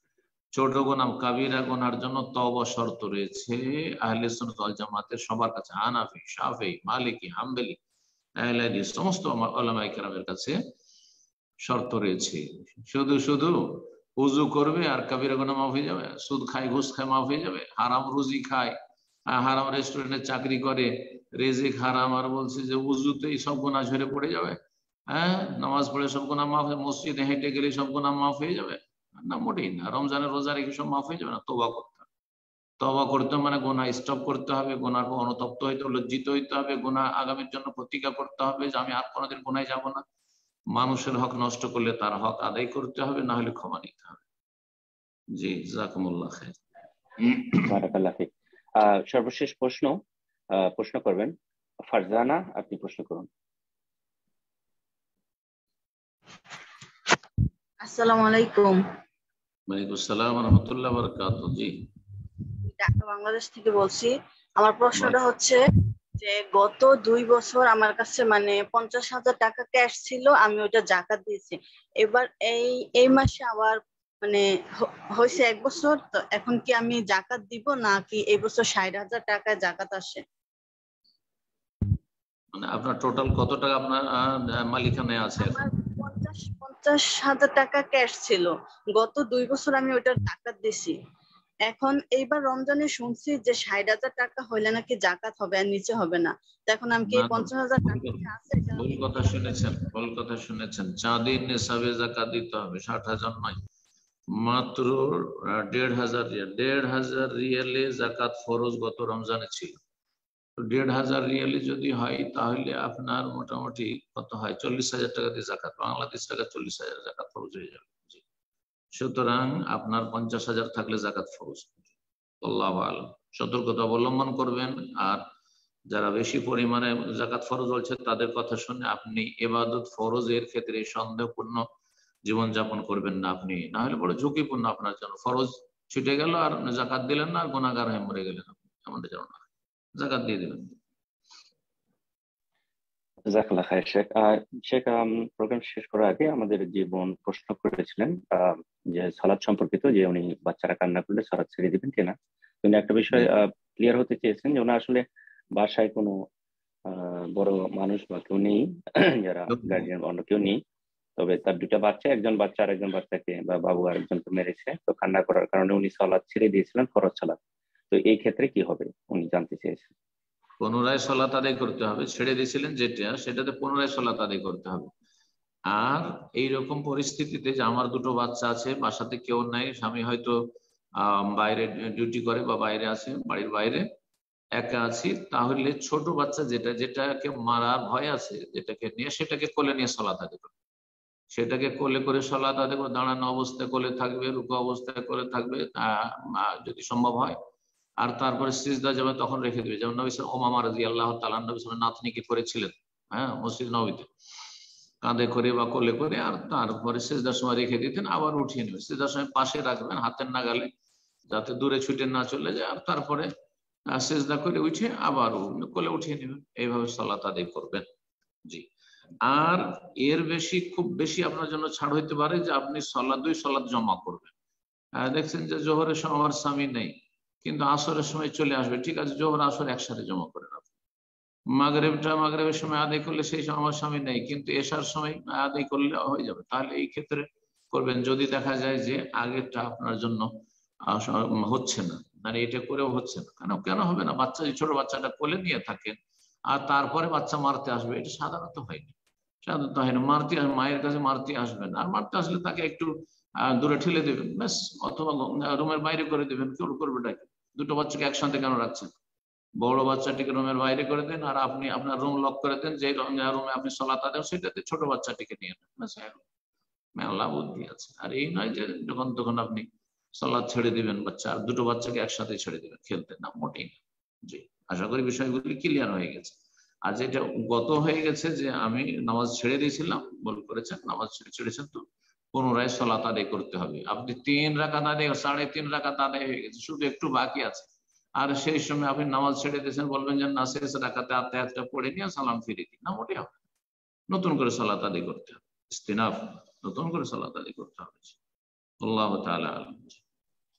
ছোট গুনাহ কাবিরা গুনার জন্য তওবা শর্ত রয়েছে আহলে সুন্নাত ওয়াল জামাতের সবার কাছে, হানাফি, শাফিঈ, মালিকি, হাম্বলি, আহলে হাদিস সমস্ত উলামায়ে কেরামের কাছে শর্ত রয়েছে। শুধু শুধু উযু করবে আর কাবিরা গুনাহ মাফ হয়ে যাবে, সুদ খায় ঘুষ খায় মাফ হয়ে যাবে, হারাম রুজি খায়, হারাম রেস্টুরেন্টে চাকরি করে, রিজিক হারাম, আর বলছে যে উযুতেই সব গুনাহ ঝরে পড়ে যাবে, হ্যাঁ নামাজ পড়ে সব গুনাহ মাফ, মসজিদে হেঁটে গেলে সব গুনাহ মাফ হয়ে যাবে, না মোটেই না। রমজানের রোজা রেখে সব মাফ হয়ে যাবে না। তওবা করতে হবে, তওবা করতে মানে গুনাহ স্টপ করতে হবে, গুনাহ অনুতপ্ত হইতে লজ্জিত হইতে হবে, গুনাহ আগামীর জন্য প্রতিজ্ঞা করতে হবে যে আমি আর কোনোদিন গুনাহে যাব না। মানুষের হক নষ্ট করলে তার হক আদায় করতে হবে, না হলে ক্ষমা নিতে হবে। জি জাযাকুমুল্লাহ খাইর। বারাকাল্লাহ ফিক। সর্বশেষ প্রশ্ন প্রশ্ন করবেন ফারজানা, আপনি প্রশ্ন করুন। আসসালামু আলাইকুম। ওয়ালাইকুম আসসালাম ওয়া রাহমাতুল্লাহি ওয়া বারাকাতুহু। জি ঢাকা বাংলাদেশ থেকে বলছি। আমার প্রশ্নটা হচ্ছে যে গত দুই বছর আমার কাছে মানে পঞ্চাশ হাজার টাকা ক্যাশ ছিল, আমি ওটা জাকাত দিয়েছি। এবার এই এই মাসে আবার মানে হয়েছে এক বছর, তো এখন কি আমি জাকাত দিব নাকি এই বছর ষাট হাজার টাকা জাকাত আসে? মানে আপনার টোটাল কত টাকা আপনার মালিকানায় আছে? আমার পঞ্চাশ পঞ্চাশ হাজার টাকা ক্যাশ ছিল, গত দুই বছর আমি ওইটার জাকাত দিছি। এখন এইবার রমজানে শুনছি যে ষাট হাজার টাকা হইলে নাকি জাকাত হবে আর নিচে হবে না। তো এখন আমি কি পঞ্চাশ হাজার টাকা আছে? ভুল কথা শুনেছেন, ভুল কথা শুনেছেন। চাঁদির নিসাবে জাকাত দিতে হবে, ষাট হাজার নয়, মাত্র দেড় হাজার রিয়াল। দেড় হাজার রিয়ালে জাকাত ফরজ গত রমজানে ছিল। তো দেড় হাজার রিয়ালে যদি হয় তাহলে আপনার মোটামুটি কত হয়? চল্লিশ হাজার টাকা দিয়ে জাকাত, বাংলাদেশ টাকা চল্লিশ হাজার জাকাত ফরজ হয়ে যাবে। সুতরাং আপনার পঞ্চাশ হাজার থাকলে জাকাত ফরজ। আল্লাহু আ'লাম। সতর্কতা অবলম্বন করবেন। আর যারা বেশি পরিমাণে জাকাত ফরজ বলছে তাদের কথা শুনে আপনি ইবাদত ফরজের ক্ষেত্রে সন্দেহপূর্ণ জীবনযাপন করবেন না আপনি, না হলে বড় ঝুঁকিপূর্ণ আপনার জন্য। ফরজ ছুটে গেল আর জাকাত দিলেন না, আর গুনাহগার হয়ে মরে গেলেন আপনি, এমনটা যেন না, জাকাত দিয়ে দিবেন। জাযাকাল্লাহ খাইর শেখ। শেখ প্রোগ্রাম শেষ করার আগে আমাদের যে বোন প্রশ্ন করেছিলেন যে সালাত সম্পর্কিত, যে উনি বাচ্চারা কান্না করলে সালাত ছেড়ে দিবেন কিনা, উনি একটা বিষয় ক্লিয়ার হতে চেয়েছেন যে ওনার আসলে বাসায় কোনো বড় মানুষ বা কেউ নেই, যারা গার্জিয়ান অন্য কেউ নেই, তবে তার দুটা বাচ্চা, একজন বাচ্চা আর একজন বাচ্চাকে বা বাবু আরেকজনকে মেরেছে, তো কান্না করার কারণে উনি সালাত ছেড়ে দিয়েছিলেন, ফরজ সালাত। তো এই ক্ষেত্রে কি হবে উনি জানতে চেয়েছেন। পুনরায় সালাত আদায় করতে হবে। ছেড়ে দিয়েছিলেন যেটা, সেটাতে পুনরায় সালাত আদায় করতে হবে। আর এইরকম পরিস্থিতিতে যে আমার দুটো বাচ্চা আছে, বাসাতে কেউ নাই, স্বামী হয়তো আহ বাইরে ডিউটি করে বা বাইরে আছে, বাড়ির বাইরে, একা আছি, তাহলে ছোট বাচ্চা যেটা যেটাকে মারার ভয় আছে, যেটাকে নিয়ে, সেটাকে কোলে নিয়ে সালাত আদায় করবে। সেটাকে কোলে করে সালাত আদায় করে দাঁড়ানো অবস্থায় কোলে থাকবে, রুকু অবস্থায় কোলে থাকবে যদি সম্ভব হয়। আর তারপরে সিজদা যাবে তখন রেখে দেবে, যেমন নবী ওমামা রাদিয়াল্লাহু তাআলা নবী সাল্লাল্লাহু নাতনিকে করেছিলেন, হ্যাঁ মসজিদ নববীতে কাঁধে করে বা কোলে করে, আর তারপরে সিজদার সময় রেখে দিতেন, আবার উঠিয়ে নেবেন। সিজদার সময় পাশে রাখবেন, হাতের নাগালে, যাতে দূরে ছুটে না চলে যায়, আর তারপরে সিজদা করে উঠে আবার কোলে উঠিয়ে নেবেন। এইভাবে সালাত আদায় করবেন। জি। আর এর বেশি, খুব বেশি আপনার জন্য ছাড় হইতে পারে যে আপনি সালাত দুই সালাত জমা করবেন। দেখছেন যে জোহরের সময় আমার স্বামী নেই, কিন্তু আসরের সময় চলে আসবে, ঠিক আছে, জোহর আসর একসাথে জমা করেন। আপনি মাগরিবটা মাগরিবের সময় আদায় করলে সেই সময় আমার স্বামী নেই, কিন্তু এশার সময় আদায় করলে হয়ে যাবে। তাহলে এই ক্ষেত্রে করবেন। যদি দেখা যায় যে আগেরটা আপনার জন্য হচ্ছে না, মানে এটা করেও হচ্ছে না, কেন কেন হবে না? বাচ্চা, ছোট বাচ্চাটা কোলে নিয়ে থাকেন আর তারপরে বাচ্চা মারতে আসবে, এটা সাধারণত হয়নি, সাধারণত হয় না। মারতে মায়ের কাছে মারতে আসবেন, আর মারতে আসলে তাকে একটু আহ দূরে ঠেলে দেবেন ব্যাস, অথবা রুমের বাইরে করে দেবেন। কেউ করবে ডাকে। দুটো বাচ্চাকে একসাথে কেন রাখছেন? বড় বাচ্চাটিকে রুমের বাইরে করে দেন, আর আপনি আপনার রুম লক করে দেন, যে রুমে আপনি সালাত আদায় সেটাতে ছোট বাচ্চাটিকে নিয়ে নেন, মেলা বুদ্ধি আছে। আর এই নয় যে যখন তখন আপনি সালাত ছেড়ে দিবেন বাচ্চা, আর দুটো বাচ্চাকে একসাথে ছেড়ে দিবেন খেলতে, না মোটেই না। জি, আশা করি বিষয়গুলি ক্লিয়ার হয়ে গেছে। আর যেটা গত হয়ে গেছে যে আমি নামাজ ছেড়ে দিয়েছিলাম, ভুল করেছেন, নামাজ ছেড়ে ছেড়েছেন, তো পুনরায় সালাত আদায় করতে হবে। আপনি তিন রাকাত আদায়, সাড়ে তিন রাকাত আদায় হয়ে গেছে, শুধু একটু বাকি আছে, আর সেই সময় আপনি নামাজ ছেড়ে দিয়েছেন, বলবেন যে না শেষ রাকাতে আত্মায়াতটা পড়ে নিয়ে সালাম ফিরে দিন, না মোটেই হবে। নতুন করে সালাত আদায় করতে হবে, ইস্তিনাফ, নতুন করে সালাত আদায় করতে হবে। আল্লাহু তাআলা আলাম।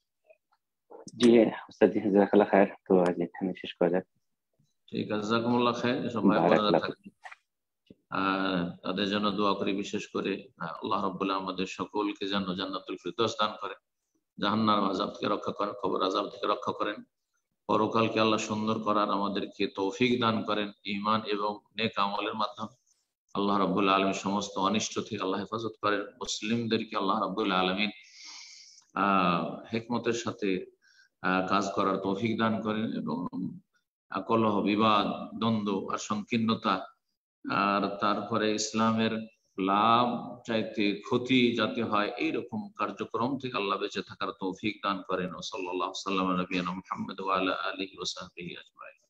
জি উস্তাদ জি জাযাকাল্লাহ খায়ের। তো আজ এখানে শেষ করা যাক। ঠিক আছে, জাযাকুমুল্লাহ খায়ের। সব ভাই বোনেরা থাকবে, তাদের জন্য দোয়া করি। বিশেষ করে আল্লাহ রাব্বুল আলামিন আমাদের সকলকে যেন জান্নাতুল ফিরদৌস দান করেন, জাহান্নামের আযাব থেকে রক্ষা করেন, কবর আযাব থেকে রক্ষা করেন, পরকালকে আল্লাহ সুন্দর করার আমাদেরকে তৌফিক দান করেন ঈমান এবং নেক আমলের মাধ্যমে। আল্লাহ রাব্বুল আলামিন সমস্ত অনিষ্ট থেকে আল্লাহ হেফাজত করেন। মুসলিমদেরকে আল্লাহ রাব্বুল আলামিন আহ হিকমতের সাথে আহ কাজ করার তৌফিক দান করেন এবং কলহ, বিবাদ, দ্বন্দ্ব আর সংকীর্ণতা আর তারপরে ইসলামের লাভ চাইতে ক্ষতি যাতে হয় এইরকম কার্যক্রম থেকে আল্লাহ বেঁচে থাকার তৌফিক দান করেন। সাল্লাল্লাহু আলাইহি ওয়া সাল্লাম নবিয়ানা মুহাম্মদ ওয়া আলা আলিহি ওয়া সাহবিহি আজমাইন।